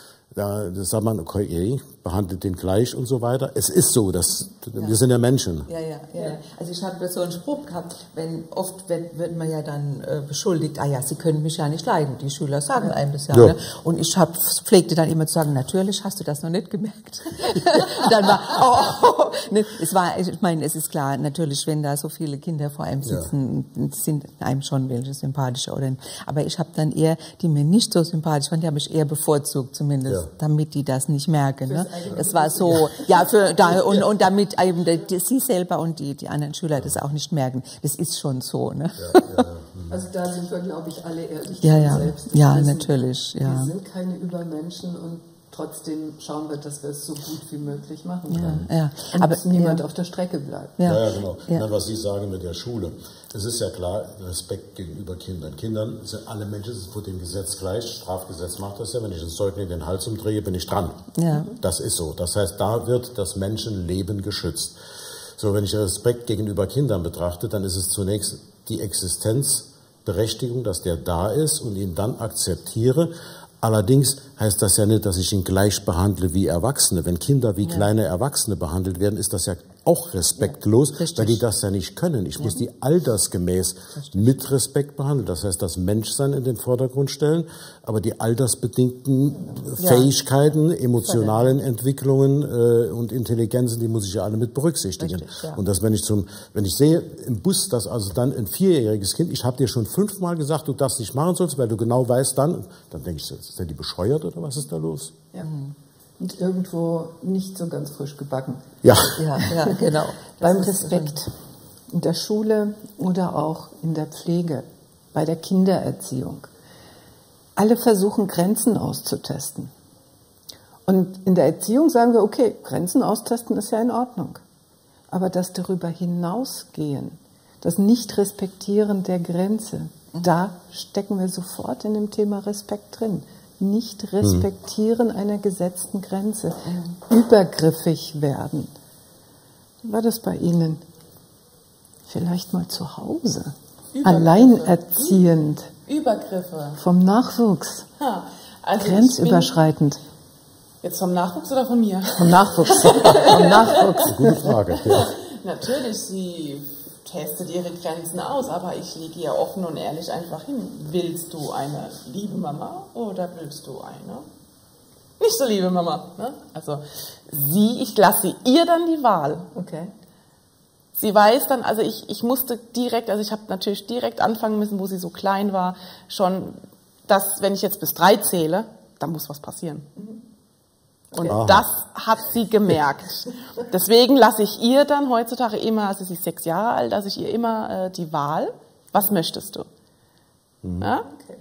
da sagt man, okay, behandelt den gleich und so weiter. Es ist so, dass ja. wir sind ja Menschen. Ja, ja, ja. Also ich habe so einen Spruch gehabt, wenn oft wird, wird man ja dann äh, beschuldigt, ah ja, Sie können mich ja nicht leiden. Die Schüler sagen einem das ja. ja. Ne? Und ich hab, pflegte dann immer zu sagen, natürlich hast du das noch nicht gemerkt. Dann war, oh, oh, ne, es war, ich meine, es ist klar, natürlich, wenn da so viele Kinder vor einem sitzen, ja. sind einem schon welche sympathischer oder nicht. Aber ich habe dann eher, die mir nicht so sympathisch waren, die habe ich eher bevorzugt zumindest, ja. damit die das nicht merken. Ne? Es war so, ja, für, da, und, und damit eben die, die, sie selber und die, die anderen Schüler das auch nicht merken. Das ist schon so, ne? Ja, ja, ja. Also da sind wir, glaube ich, alle ehrlich ja, ja. selbst. Ja, wissen, natürlich, ja. Wir sind keine Übermenschen, und trotzdem schauen wir, dass wir es so gut wie möglich machen können. Ja, ja. Und aber dass niemand ja. auf der Strecke bleibt. Ja, ja, ja genau. Ja. Na, was Sie sagen mit der Schule. Es ist ja klar, Respekt gegenüber Kindern. Kindern sind alle Menschen, sind vor dem Gesetz gleich. Strafgesetz macht das ja. Wenn ich ein Säugling den Hals umdrehe, bin ich dran. Ja. Das ist so. Das heißt, da wird das Menschenleben geschützt. So, wenn ich Respekt gegenüber Kindern betrachte, dann ist es zunächst die Existenzberechtigung, dass der da ist, und ihn dann akzeptiere. Allerdings heißt das ja nicht, dass ich ihn gleich behandle wie Erwachsene. Wenn Kinder wie ja. kleine Erwachsene behandelt werden, ist das ja auch respektlos, ja, weil die das ja nicht können. Ich ja. muss die altersgemäß Richtig. mit Respekt behandeln. Das heißt, das Menschsein in den Vordergrund stellen, aber die altersbedingten ja. Fähigkeiten, emotionalen Entwicklungen äh, und Intelligenzen, die muss ich ja alle mit berücksichtigen. Richtig, ja. Und das, wenn ich zum, wenn ich sehe im Bus, dass also dann ein vierjähriges Kind, ich habe dir schon fünfmal gesagt, du das nicht machen sollst, weil du genau weißt dann, dann denke ich, ist der die bescheuert oder was ist da los? Ja. Und irgendwo nicht so ganz frisch gebacken. Ja, ja, ja genau. Beim Respekt in der Schule oder auch in der Pflege, bei der Kindererziehung. Alle versuchen, Grenzen auszutesten. Und in der Erziehung sagen wir, okay, Grenzen austesten ist ja in Ordnung. Aber das darüber hinausgehen, das Nicht-Respektieren der Grenze, mhm. da stecken wir sofort in dem Thema Respekt drin. Nicht respektieren mhm. einer gesetzten Grenze, mhm. übergriffig werden. Wie war das bei Ihnen? Vielleicht mal zu Hause, alleinerziehend, Übergriffe vom Nachwuchs, ha, also grenzüberschreitend. Jetzt vom Nachwuchs oder von mir? Vom Nachwuchs. Vom Nachwuchs. Gute Frage. Ja. Natürlich, sie testet ihre Grenzen aus, aber ich lege ihr offen und ehrlich einfach hin. Willst du eine liebe Mama oder willst du eine nicht so liebe Mama? Ne? Also sie, ich lasse ihr dann die Wahl. Okay. Sie weiß dann, also ich, ich musste direkt, also ich habe natürlich direkt anfangen müssen, wo sie so klein war, schon, dass wenn ich jetzt bis drei zähle, dann muss was passieren. Und Aha. das hat sie gemerkt. Deswegen lasse ich ihr dann heutzutage immer, also sie ist sechs Jahre alt, lasse ich ihr immer äh, die Wahl, was möchtest du? Mhm. Ja? Okay.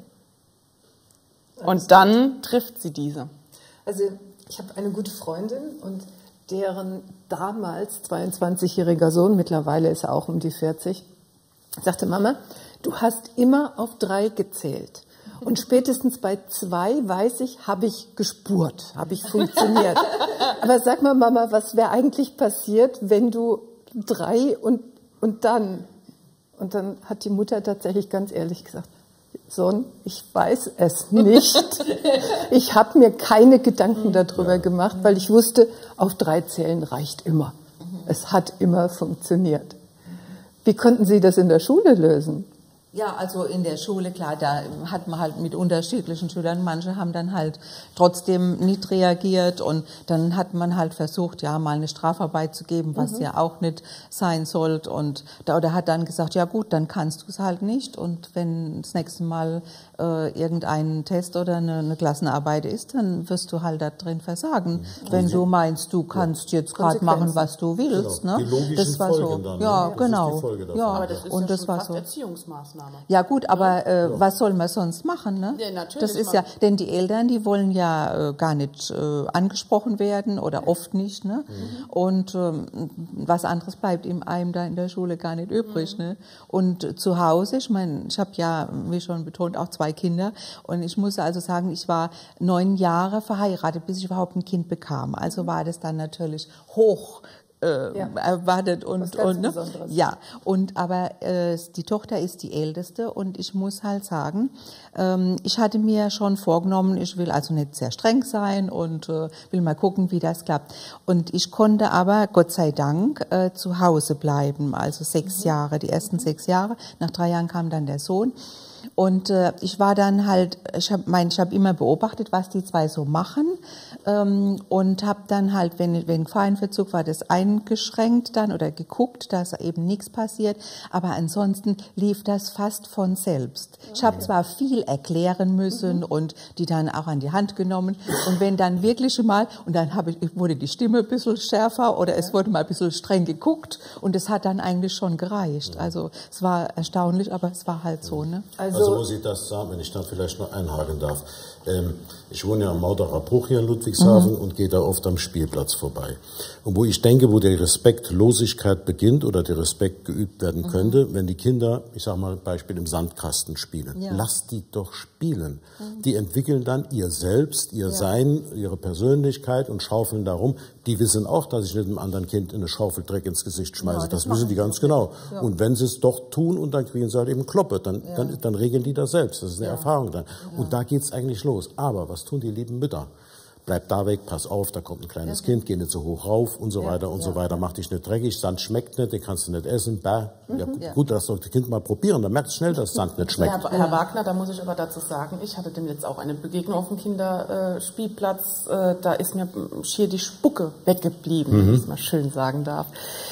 Und dann trifft sie diese. Also ich habe eine gute Freundin und deren damals zweiundzwanzigjähriger Sohn, mittlerweile ist er auch um die vierzig, sagte, Mama, du hast immer auf drei gezählt. Und spätestens bei zwei, weiß ich, habe ich gespurt, habe ich funktioniert. Aber sag mal, Mama, was wäre eigentlich passiert, wenn du drei und, und dann? Und dann hat die Mutter tatsächlich ganz ehrlich gesagt, Sohn, ich weiß es nicht. Ich habe mir keine Gedanken darüber gemacht, weil ich wusste, auf drei Zählen reicht immer. Es hat immer funktioniert. Wie konnten Sie das in der Schule lösen? Ja, also in der Schule, klar, da hat man halt mit unterschiedlichen Schülern, manche haben dann halt trotzdem nicht reagiert und dann hat man halt versucht, ja, mal eine Strafarbeit zu geben, was mhm. ja auch nicht sein sollte und da, oder hat dann gesagt, ja gut, dann kannst du es halt nicht und wenn das nächste Mal äh, irgendein Test oder eine, eine Klassenarbeit ist, dann wirst du halt da drin versagen, mhm. wenn du meinst, du kannst ja. jetzt gerade machen, was du willst. Genau. Ne? Die logischen das war Folgen so, dann, ja, ne? genau. Ja, aber das ist und ja das schon war fast so. Erziehungsmaßnahme. Ja gut, aber äh, ja. was soll man sonst machen? Ne? Ja, natürlich. Das ist ja, denn die Eltern, die wollen ja äh, gar nicht äh, angesprochen werden oder oft nicht. Ne? Mhm. Und ähm, was anderes bleibt ihm einem da in der Schule gar nicht übrig. Mhm. Ne? Und äh, zu Hause, ich meine, ich habe ja, wie schon betont, auch zwei Kinder und ich muss also sagen, ich war neun Jahre verheiratet, bis ich überhaupt ein Kind bekam. Also war das dann natürlich hoch Äh, ja. erwartet und, und ne? ja und aber äh, die Tochter ist die älteste und ich muss halt sagen, ähm, ich hatte mir schon vorgenommen, ich will also nicht sehr streng sein und äh, will mal gucken, wie das klappt und ich konnte aber Gott sei Dank äh, zu Hause bleiben, also sechs mhm. Jahre, die ersten sechs Jahre, nach drei Jahren kam dann der Sohn. Und äh, ich war dann halt, ich habe mein, ich habe immer beobachtet, was die zwei so machen ähm, und habe dann halt, wenn wenn Gefahrenverzug war, das eingeschränkt dann oder geguckt, dass eben nichts passiert. Aber ansonsten lief das fast von selbst. Ich habe zwar viel erklären müssen mhm. und die dann auch an die Hand genommen. Und wenn dann wirklich mal und dann habe ich wurde die Stimme ein bisschen schärfer oder es wurde mal ein bisschen streng geguckt und es hat dann eigentlich schon gereicht. Also es war erstaunlich, aber es war halt so, ne? Also, also muss ich das sagen, wenn ich da vielleicht noch einhaken darf. Ähm, ich wohne ja am Mauderer Bruch hier in Ludwigshafen mhm. und gehe da oft am Spielplatz vorbei. Und wo ich denke, wo die Respektlosigkeit beginnt oder der Respekt geübt werden mhm. könnte, wenn die Kinder, ich sage mal Beispiel im Sandkasten spielen. Ja. Lass die doch spielen. Mhm. Die entwickeln dann ihr Selbst, ihr ja. Sein, ihre Persönlichkeit und schaufeln darum. Die wissen auch, dass ich nicht einem anderen Kind eine Schaufel Dreck ins Gesicht schmeiße. Ja, das, das wissen die ganz genau. Ja. Und wenn sie es doch tun und dann kriegen sie halt eben Kloppe, dann, ja. dann, dann regeln die das selbst. Das ist eine ja. Erfahrung dann. Ja. Und da geht's eigentlich los. Aber was tun die lieben Mütter? Bleib da weg, pass auf, da kommt ein kleines ja. Kind, geh nicht so hoch rauf und so ja. weiter und ja. so weiter. Mach dich nicht dreckig, Sand schmeckt nicht, den kannst du nicht essen. Bah. Mhm. Ja, ja. Gut, lass doch das Kind mal probieren, dann merkst du schnell, dass Sand nicht schmeckt. Herr, Herr Wagner, da muss ich aber dazu sagen, ich hatte dem jetzt auch eine Begegnung auf dem Kinderspielplatz, äh, da ist mir schier die Spucke weggeblieben, mhm. wenn ich es mal schön sagen darf.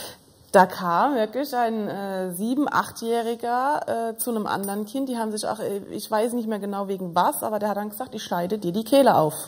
Da kam wirklich ein äh, sieben-, achtjähriger äh, zu einem anderen Kind, die haben sich auch, ich weiß nicht mehr genau wegen was, aber der hat dann gesagt, ich scheide dir die Kehle auf.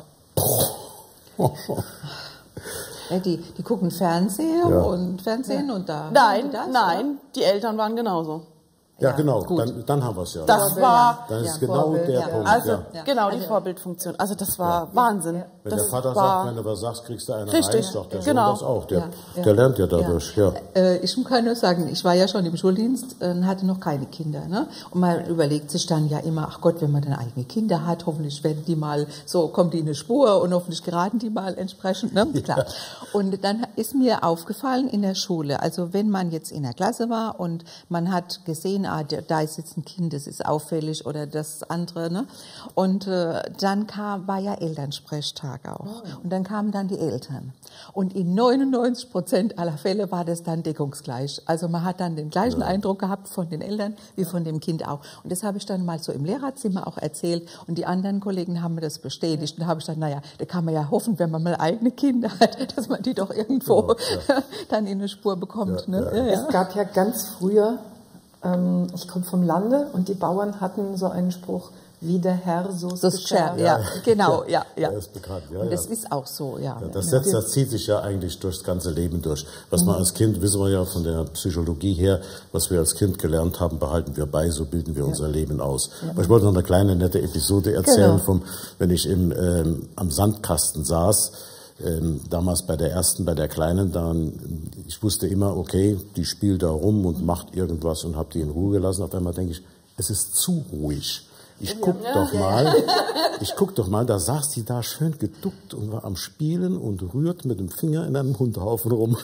Ja, die, die gucken Fernsehen ja. und Fernsehen ja. und da. Nein, das, nein, oder? Die Eltern waren genauso. Ja, ja, genau, dann, dann haben wir es ja. Das war, dann ist ja, genau Vorbild, der ja. Punkt. Also, ja. genau, die Vorbildfunktion. Also, das war ja. Wahnsinn. Wenn das der Vater war sagt, wenn du was sagst, kriegst du eine richtig. rein, sagt der genau. Sohn das auch. Der, ja. der lernt ja dadurch, ja. ja. Äh, ich kann nur sagen, ich war ja schon im Schuldienst und hatte noch keine Kinder, ne? Und man überlegt sich dann ja immer, ach Gott, wenn man dann eigene Kinder hat, hoffentlich werden die mal, so kommt die in eine Spur und hoffentlich geraten die mal entsprechend, ne? Klar. Ja. Und dann ist mir aufgefallen in der Schule, also wenn man jetzt in der Klasse war und man hat gesehen, sehen, ah, da ist jetzt ein Kind, das ist auffällig oder das andere. Ne? Und äh, dann kam, war ja Elternsprechtag auch. Oh. Und dann kamen dann die Eltern. Und in neunundneunzig Prozent aller Fälle war das dann deckungsgleich. Also man hat dann den gleichen ja. Eindruck gehabt von den Eltern wie von dem Kind auch. Und das habe ich dann mal so im Lehrerzimmer auch erzählt. Und die anderen Kollegen haben mir das bestätigt. Und da habe ich dann, naja, da kann man ja hoffen, wenn man mal eigene Kinder hat, dass man die doch irgendwo ja, ja. dann in eine Spur bekommt. Ja, ne? ja. Ja, ja. Es gab ja ganz früher, ähm, ich komme vom Lande, und die Bauern hatten so einen Spruch, wie der Herr, so ist es ja, ja, genau, ja, ja. Das ist bekannt, ja. Und das ja. ist auch so, ja. ja das, setzt, das zieht sich ja eigentlich durchs ganze Leben durch. Was mhm. man als Kind, wissen wir ja von der Psychologie her, was wir als Kind gelernt haben, behalten wir bei, so bilden wir ja. unser Leben aus. Ja. Aber ich wollte noch eine kleine, nette Episode erzählen, genau. vom, wenn ich im, ähm, am Sandkasten saß, ähm, damals bei der ersten, bei der Kleinen, dann, ich wusste immer, okay, die spielt da rum und macht irgendwas und habe die in Ruhe gelassen. Auf einmal denke ich, es ist zu ruhig. Ich guck ja, doch mal, ich guck doch mal, da saß die da schön geduckt und war am Spielen und rührt mit dem Finger in einem Hundhaufen rum.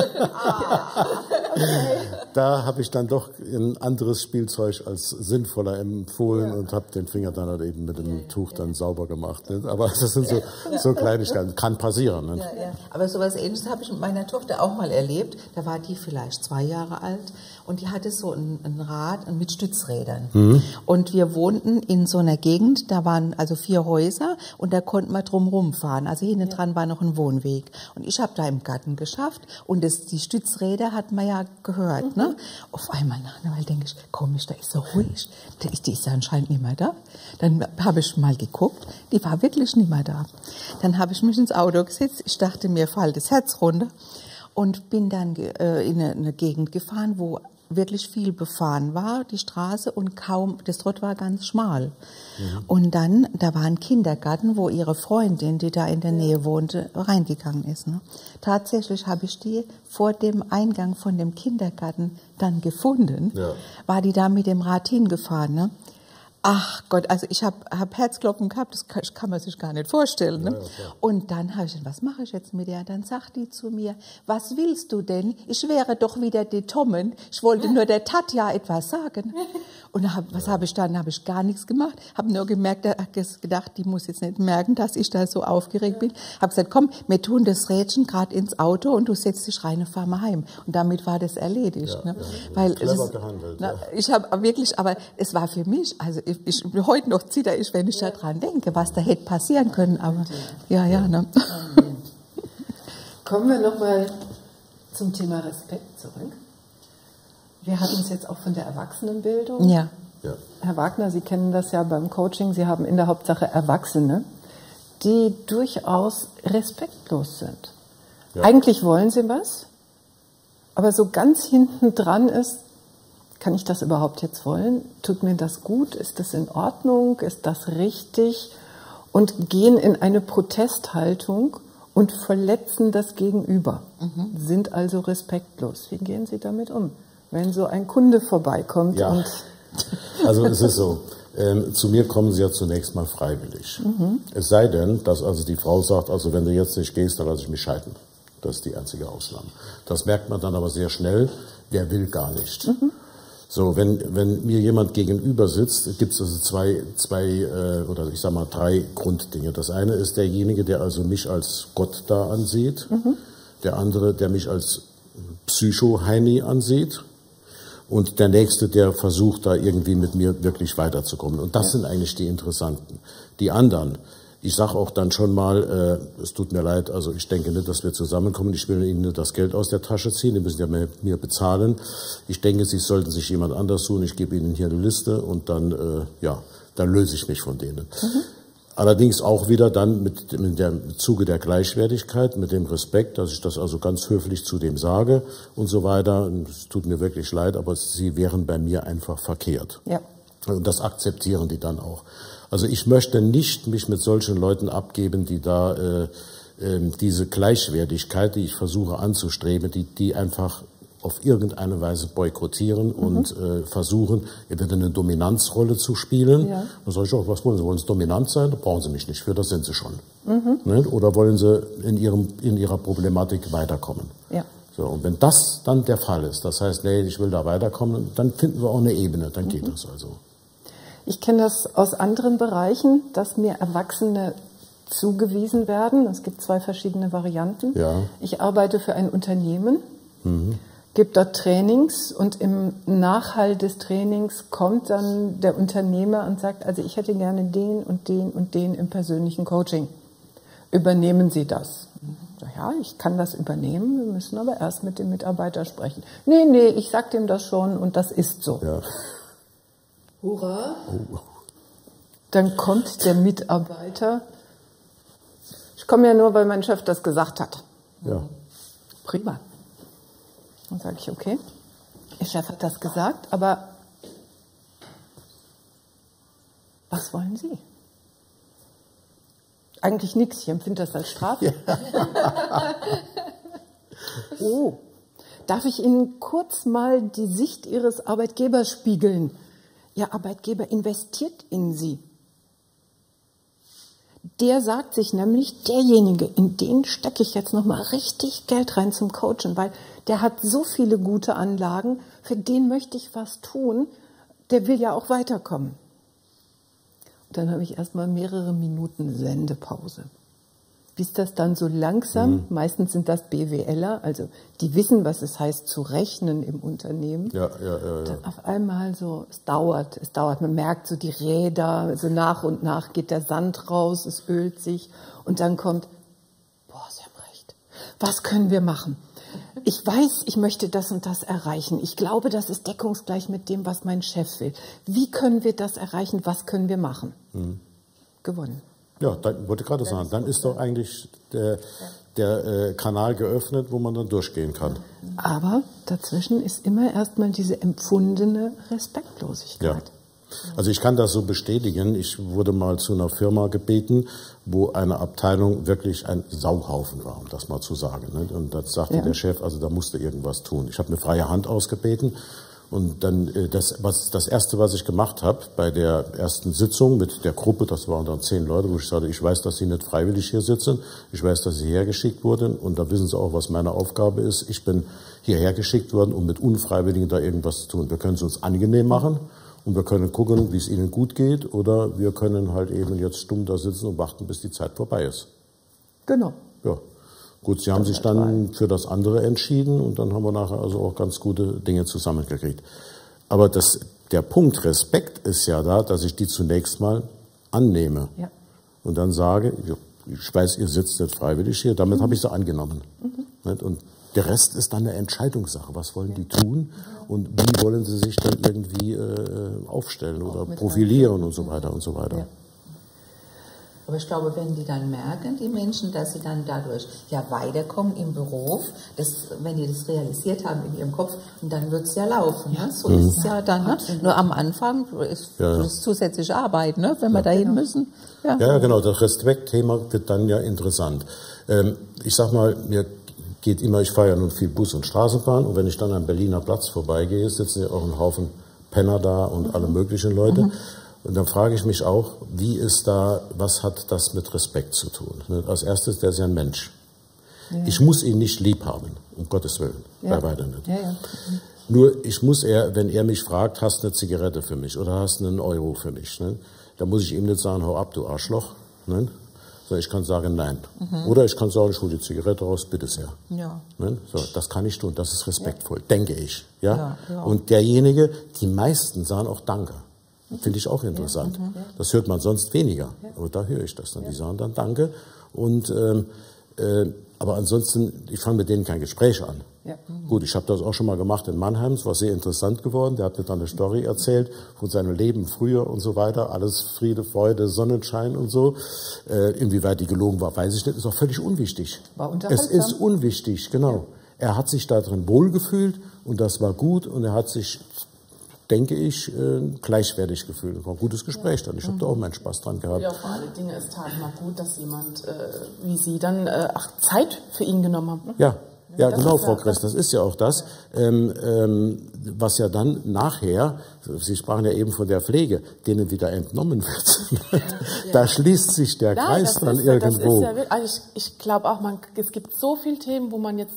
Ah, okay. Da habe ich dann doch ein anderes Spielzeug als sinnvoller empfohlen ja. und habe den Finger dann halt eben mit dem Tuch dann sauber gemacht. Ne? Aber das sind so, so Kleinigkeiten, kann passieren. Ne? Ja, ja. Aber sowas Ähnliches habe ich mit meiner Tochter auch mal erlebt. Da war die vielleicht zwei Jahre alt und die hatte so ein, ein Rad mit Stützrädern. Mhm. Und wir wohnten in so einer Gegend, da waren also vier Häuser und da konnten wir drum rumfahren. Also hinten dran war noch ein Wohnweg. Und ich habe da im Garten geschafft und das, die Stützräder hat man ja gehört. Mhm. Ne? Auf einmal nach einer Weile denke ich, komisch, da ist so ruhig. Die ist ja anscheinend nicht mehr da. Dann habe ich mal geguckt, die war wirklich nicht mehr da. Dann habe ich mich ins Auto gesetzt, ich dachte, mir fällt das Herz runter und bin dann äh, in eine, eine Gegend gefahren, wo wirklich viel befahren war, die Straße, und kaum, das Trott war ganz schmal. Mhm. Und dann, da war ein Kindergarten, wo ihre Freundin, die da in der Nähe wohnte, reingegangen ist. Ne? Tatsächlich habe ich die vor dem Eingang von dem Kindergarten dann gefunden, ja. war die da mit dem Rad hingefahren. Ne? Ach Gott, also ich habe hab Herzklopfen gehabt, das kann, kann man sich gar nicht vorstellen. Ne? Ja, ja, und dann habe ich gesagt, was mache ich jetzt mit der? Dann sagt die zu mir, was willst du denn? Ich wäre doch wieder die Tommen. Ich wollte nur der Tatja etwas sagen. Und hab, was habe ich dann? Habe ich gar nichts gemacht. Habe nur gemerkt, gedacht, die muss jetzt nicht merken, dass ich da so aufgeregt bin. Habe gesagt, komm, wir tun das Rädchen gerade ins Auto und du setzt dich rein und fahr mal heim. Und damit war das erledigt. Ja, ne? ja, Weil clever es ist, gehandelt. Na, ja. Ich habe wirklich, aber es war für mich, also ich, ich heute noch zitter ich, wenn ich ja. daran denke, was da hätte passieren können. Aber ja, ja. Ne? Kommen wir nochmal zum Thema Respekt zurück. Wir hatten es jetzt auch von der Erwachsenenbildung. Ja. ja. Herr Wagner, Sie kennen das ja beim Coaching. Sie haben in der Hauptsache Erwachsene, die durchaus respektlos sind. Ja. Eigentlich wollen sie was, aber so ganz hinten dran ist, kann ich das überhaupt jetzt wollen? Tut mir das gut? Ist das in Ordnung? Ist das richtig? Und gehen in eine Protesthaltung und verletzen das Gegenüber, mhm. sind also respektlos. Wie gehen Sie damit um, wenn so ein Kunde vorbeikommt? Ja. Und also es ist so, ähm, zu mir kommen Sie ja zunächst mal freiwillig. Mhm. Es sei denn, dass also die Frau sagt, also wenn du jetzt nicht gehst, dann lasse ich mich scheiden. Das ist die einzige Ausnahme. Das merkt man dann aber sehr schnell, der will gar nicht. Mhm. So, wenn, wenn mir jemand gegenüber sitzt, gibt es also zwei, zwei äh, oder ich sag mal drei Grunddinge. Das eine ist derjenige, der also mich als Gott da ansieht. Mhm. Der andere, der mich als Psycho-Heini ansieht. Und der nächste, der versucht, da irgendwie mit mir wirklich weiterzukommen. Und das ja. sind eigentlich die Interessanten. Die anderen, ich sage auch dann schon mal, äh, es tut mir leid, also ich denke nicht, dass wir zusammenkommen. Ich will Ihnen nicht das Geld aus der Tasche ziehen, die müssen ja mir, mir bezahlen. Ich denke, Sie sollten sich jemand anders suchen. Ich gebe Ihnen hier eine Liste und dann, äh, ja, dann löse ich mich von denen. Mhm. Allerdings auch wieder dann mit, mit dem Zuge der Gleichwertigkeit, mit dem Respekt, dass ich das also ganz höflich zu dem sage und so weiter. Es tut mir wirklich leid, aber Sie wären bei mir einfach verkehrt. Ja. Und das akzeptieren die dann auch. Also ich möchte nicht mich mit solchen Leuten abgeben, die da äh, äh, diese Gleichwertigkeit, die ich versuche anzustreben, die, die einfach auf irgendeine Weise boykottieren mhm. und äh, versuchen, entweder eine Dominanzrolle zu spielen. Ja. Dann sage ich auch, was wollen Sie? Wollen Sie dominant sein? Da brauchen Sie mich nicht für, das sind Sie schon. Mhm. Ne? Oder wollen Sie in, ihrem, in Ihrer Problematik weiterkommen? Ja. So, und wenn das dann der Fall ist, das heißt, nee, ich will da weiterkommen, dann finden wir auch eine Ebene, dann geht mhm. das also. Ich kenne das aus anderen Bereichen, dass mir Erwachsene zugewiesen werden. Es gibt zwei verschiedene Varianten. Ja. Ich arbeite für ein Unternehmen, mhm. gebe dort Trainings und im Nachhall des Trainings kommt dann der Unternehmer und sagt, also ich hätte gerne den und den und den im persönlichen Coaching. Übernehmen Sie das? Ja, ich kann das übernehmen, wir müssen aber erst mit dem Mitarbeiter sprechen. Nee, nee, ich sag dem das schon und das ist so. Ja. Hurra! Oh. Dann kommt der Mitarbeiter. Ich komme ja nur, weil mein Chef das gesagt hat. Ja. Prima. Dann sage ich, okay, Ihr Chef hat das gesagt, aber was wollen Sie? Eigentlich nichts, ich empfinde das als Strafe. Ja. Oh, darf ich Ihnen kurz mal die Sicht Ihres Arbeitgebers spiegeln? Ihr Arbeitgeber investiert in Sie. Der sagt sich nämlich, derjenige, in den stecke ich jetzt nochmal richtig Geld rein zum Coachen, weil der hat so viele gute Anlagen, für den möchte ich was tun, der will ja auch weiterkommen. Und dann habe ich erstmal mehrere Minuten Sendepause. Bis das dann so langsam, mhm. meistens sind das BWLer, also die wissen, was es heißt zu rechnen im Unternehmen. Ja, ja, ja, ja. Dann auf einmal so, es dauert, es dauert, man merkt so die Räder, so nach und nach geht der Sand raus, es ölt sich und dann kommt, boah, Sie haben recht, was können wir machen? Ich weiß, ich möchte das und das erreichen. Ich glaube, das ist deckungsgleich mit dem, was mein Chef will. Wie können wir das erreichen? Was können wir machen? Mhm. Gewonnen. Ja, dann wollte ich gerade sagen, dann ist doch eigentlich der, der äh, Kanal geöffnet, wo man dann durchgehen kann. Aber dazwischen ist immer erstmal diese empfundene Respektlosigkeit. Ja. Also ich kann das so bestätigen. Ich wurde mal zu einer Firma gebeten, wo eine Abteilung wirklich ein Sauhaufen war, um das mal zu sagen. Und da sagte ja. der Chef, also da musste irgendwas tun. Ich habe eine freie Hand ausgebeten. Und dann das, was, das Erste, was ich gemacht habe bei der ersten Sitzung mit der Gruppe, das waren dann zehn Leute, wo ich sagte, ich weiß, dass Sie nicht freiwillig hier sitzen, ich weiß, dass Sie hergeschickt wurden und da wissen Sie auch, was meine Aufgabe ist. Ich bin hierher geschickt worden, um mit Unfreiwilligen da irgendwas zu tun. Wir können es uns angenehm machen und wir können gucken, wie es Ihnen gut geht oder wir können halt eben jetzt stumm da sitzen und warten, bis die Zeit vorbei ist. Genau. Ja. Gut, Sie haben sich dann für das andere entschieden und dann haben wir nachher also auch ganz gute Dinge zusammengekriegt. Aber das, der Punkt Respekt ist ja da, dass ich die zunächst mal annehme ja. und dann sage, ich weiß, ihr sitzt nicht freiwillig hier, damit mhm. habe ich sie angenommen. Mhm. Und der Rest ist dann eine Entscheidungssache. Was wollen die tun und wie wollen sie sich dann irgendwie äh, aufstellen oder profilieren und so weiter und so weiter. Ja. Aber ich glaube, wenn die dann merken, die Menschen, dass sie dann dadurch ja weiterkommen im Beruf, das, wenn die das realisiert haben in ihrem Kopf, und dann wird es ja laufen. Ne? So mhm. ist es ja dann. Ne? Nur am Anfang ist ja. das zusätzliche Arbeit, ne? wenn wir ja. dahin genau. müssen. Ja. ja, genau. Das Respektthema wird dann ja interessant. Ähm, ich sag mal, mir geht immer, ich fahre ja nun viel Bus und Straßenbahn und wenn ich dann am Berliner Platz vorbeigehe, sitzen ja auch ein Haufen Penner da und mhm. alle möglichen Leute. Mhm. Und dann frage ich mich auch, wie ist da, was hat das mit Respekt zu tun? Als erstes, der ist ja ein Mensch. Ja. Ich muss ihn nicht lieb haben, um Gottes Willen, ja. bei weitem nicht. Ja, ja. Mhm. Nur ich muss er, wenn er mich fragt, hast du eine Zigarette für mich oder hast du einen Euro für mich, ne? Da muss ich ihm nicht sagen, hau ab, du Arschloch. Ne? So, ich kann sagen, nein. Mhm. Oder ich kann sagen, ich hole die Zigarette raus, bitte sehr. Ja. Ne? So, das kann ich tun, das ist respektvoll, ja. denke ich. Ja? Ja, ja. Und derjenige, die meisten sagen auch Danke. Finde ich auch interessant. Ja, das hört man sonst weniger. Ja. Aber da höre ich das dann. Die sagen dann Danke. Und, ähm, äh, aber ansonsten, ich fange mit denen kein Gespräch an. Ja. Gut, ich habe das auch schon mal gemacht in Mannheim. Es war sehr interessant geworden. Der hat mir dann eine Story erzählt von seinem Leben früher und so weiter. Alles Friede, Freude, Sonnenschein und so. Äh, inwieweit die gelogen war, weiß ich nicht. Ist auch völlig unwichtig. War es ist unwichtig, genau. Ja. Er hat sich da drin wohlgefühlt und das war gut. Und er hat sich, denke ich, äh, gleichwertig gefühlt. War ein gutes Gespräch dann. Ich habe mhm. da auch meinen Spaß dran gehabt. Ja, vor allen Dingen ist tausendmal gut, dass jemand äh, wie Sie dann äh, ach, Zeit für ihn genommen hat. Ne? Ja, ja, das genau, Frau Kress, das ist ja auch das, ähm, ähm, was ja dann nachher, Sie sprachen ja eben von der Pflege, denen wieder entnommen wird. Da ja. schließt sich der ja, Kreis dann ist, irgendwo. Das ist ja, also ich ich glaube auch, man, es gibt so viele Themen, wo man jetzt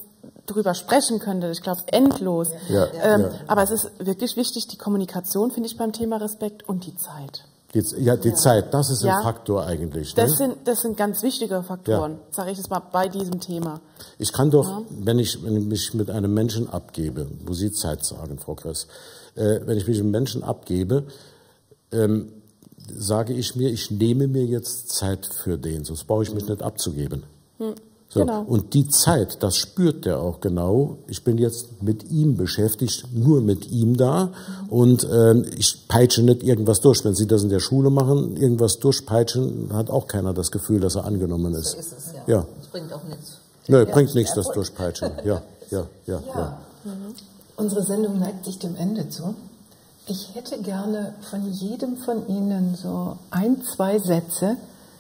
drüber sprechen könnte, ich glaube, endlos. Ja, ähm, ja. Aber es ist wirklich wichtig, die Kommunikation, finde ich, beim Thema Respekt und die Zeit. Die, ja, die ja. Zeit, das ist ja. ein Faktor eigentlich. Das, ne? sind, das sind ganz wichtige Faktoren, ja. sage ich jetzt mal, bei diesem Thema. Ich kann doch, ja. wenn, ich, wenn ich mich mit einem Menschen abgebe, wo Sie Zeit sagen, Frau Kress, äh, wenn ich mich mit einem Menschen abgebe, ähm, sage ich mir, ich nehme mir jetzt Zeit für den, sonst brauche ich mich nicht abzugeben. Hm. So. Genau. Und die Zeit, das spürt der auch genau. Ich bin jetzt mit ihm beschäftigt, nur mit ihm da. Mhm. Und ähm, ich peitsche nicht irgendwas durch. Wenn Sie das in der Schule machen, irgendwas durchpeitschen, hat auch keiner das Gefühl, dass er angenommen ist. So ist es, ja. ja. Das bringt auch nichts. Nö, ja, bringt nichts, das Durchpeitschen. Ja, ja, ja, ja. ja. Mhm. Unsere Sendung neigt sich dem Ende zu. Ich hätte gerne von jedem von Ihnen so ein, zwei Sätze.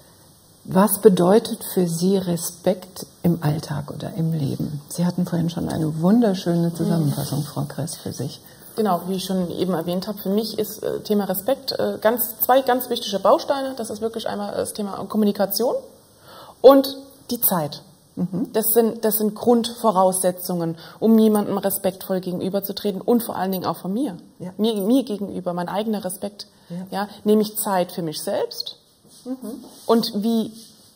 Was bedeutet für Sie Respekt im Alltag oder im Leben? Sie hatten vorhin schon eine wunderschöne Zusammenfassung, Frau Kress, für sich. Genau, wie ich schon eben erwähnt habe, für mich ist äh, Thema Respekt äh, ganz, zwei ganz wichtige Bausteine. Das ist wirklich einmal das Thema Kommunikation und die Zeit. Mhm. Das sind, das sind Grundvoraussetzungen, um jemandem respektvoll gegenüberzutreten und vor allen Dingen auch von mir. Ja. Mir, mir gegenüber, mein eigener Respekt. Ja. Ja, nehme ich Zeit für mich selbst. Mhm. Und wie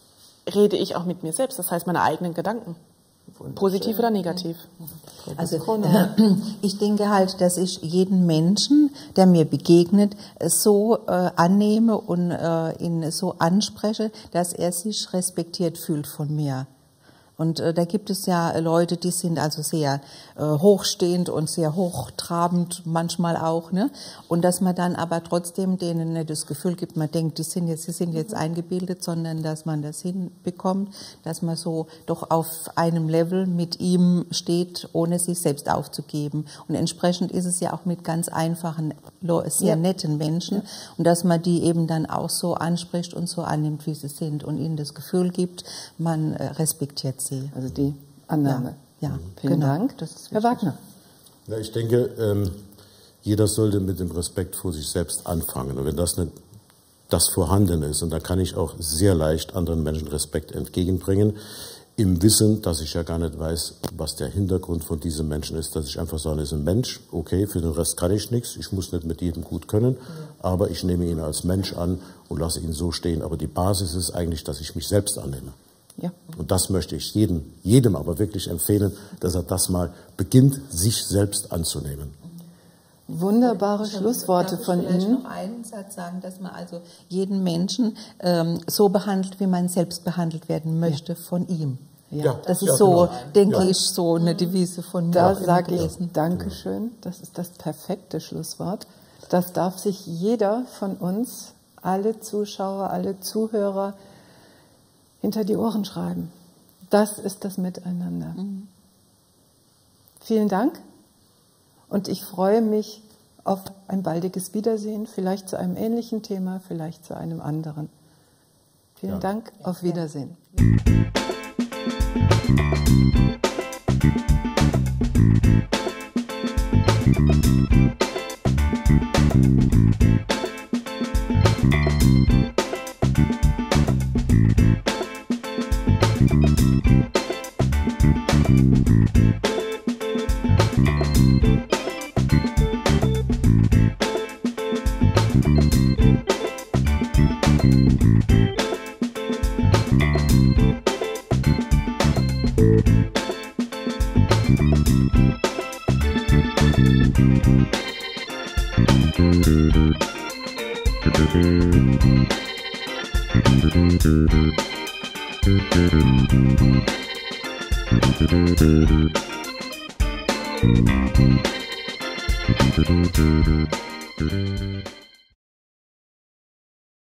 rede ich auch mit mir selbst, das heißt meine eigenen Gedanken, positiv oder negativ. Also ich denke halt, dass ich jeden Menschen, der mir begegnet, so äh, annehme und äh, ihn so anspreche, dass er sich respektiert fühlt von mir. Und äh, da gibt es ja Leute, die sind also sehr äh, hochstehend und sehr hochtrabend manchmal auch, ne? Und dass man dann aber trotzdem denen nicht das Gefühl gibt, man denkt, die sind jetzt, sie sind jetzt eingebildet, sondern dass man das hinbekommt, dass man so doch auf einem Level mit ihm steht, ohne sich selbst aufzugeben. Und entsprechend ist es ja auch mit ganz einfachen, sehr ja. netten Menschen. Ja. Und dass man die eben dann auch so anspricht und so annimmt, wie sie sind und ihnen das Gefühl gibt, man äh, respektiert sie. Also die Annahme. Ja, ja. Vielen genau. Dank. Das ist Herr Wagner. Ja, ich denke, ähm, jeder sollte mit dem Respekt vor sich selbst anfangen. Und wenn das nicht das vorhanden ist, und dann kann ich auch sehr leicht anderen Menschen Respekt entgegenbringen, im Wissen, dass ich ja gar nicht weiß, was der Hintergrund von diesem Menschen ist, dass ich einfach sage, er ist ein Mensch, okay, für den Rest kann ich nichts, ich muss nicht mit jedem gut können, aber ich nehme ihn als Mensch an und lasse ihn so stehen. Aber die Basis ist eigentlich, dass ich mich selbst annehme. Ja. Und das möchte ich jedem, jedem aber wirklich empfehlen, dass er das mal beginnt, sich selbst anzunehmen. Wunderbare Schlussworte von Ihnen. Ich noch einen Satz sagen, dass man also jeden Menschen ähm, so behandelt, wie man selbst behandelt werden möchte ja. von ihm. Ja. ja. Das ist ja, so, genau. denke ja. ich, so eine Devise von mir. Da sage ich Dankeschön. Das ist das perfekte Schlusswort. Das darf sich jeder von uns, alle Zuschauer, alle Zuhörer, hinter die Ohren schreiben. Das ist das Miteinander. Mhm. Vielen Dank und ich freue mich auf ein baldiges Wiedersehen, vielleicht zu einem ähnlichen Thema, vielleicht zu einem anderen. Vielen ja. Dank, auf Wiedersehen. Thank you.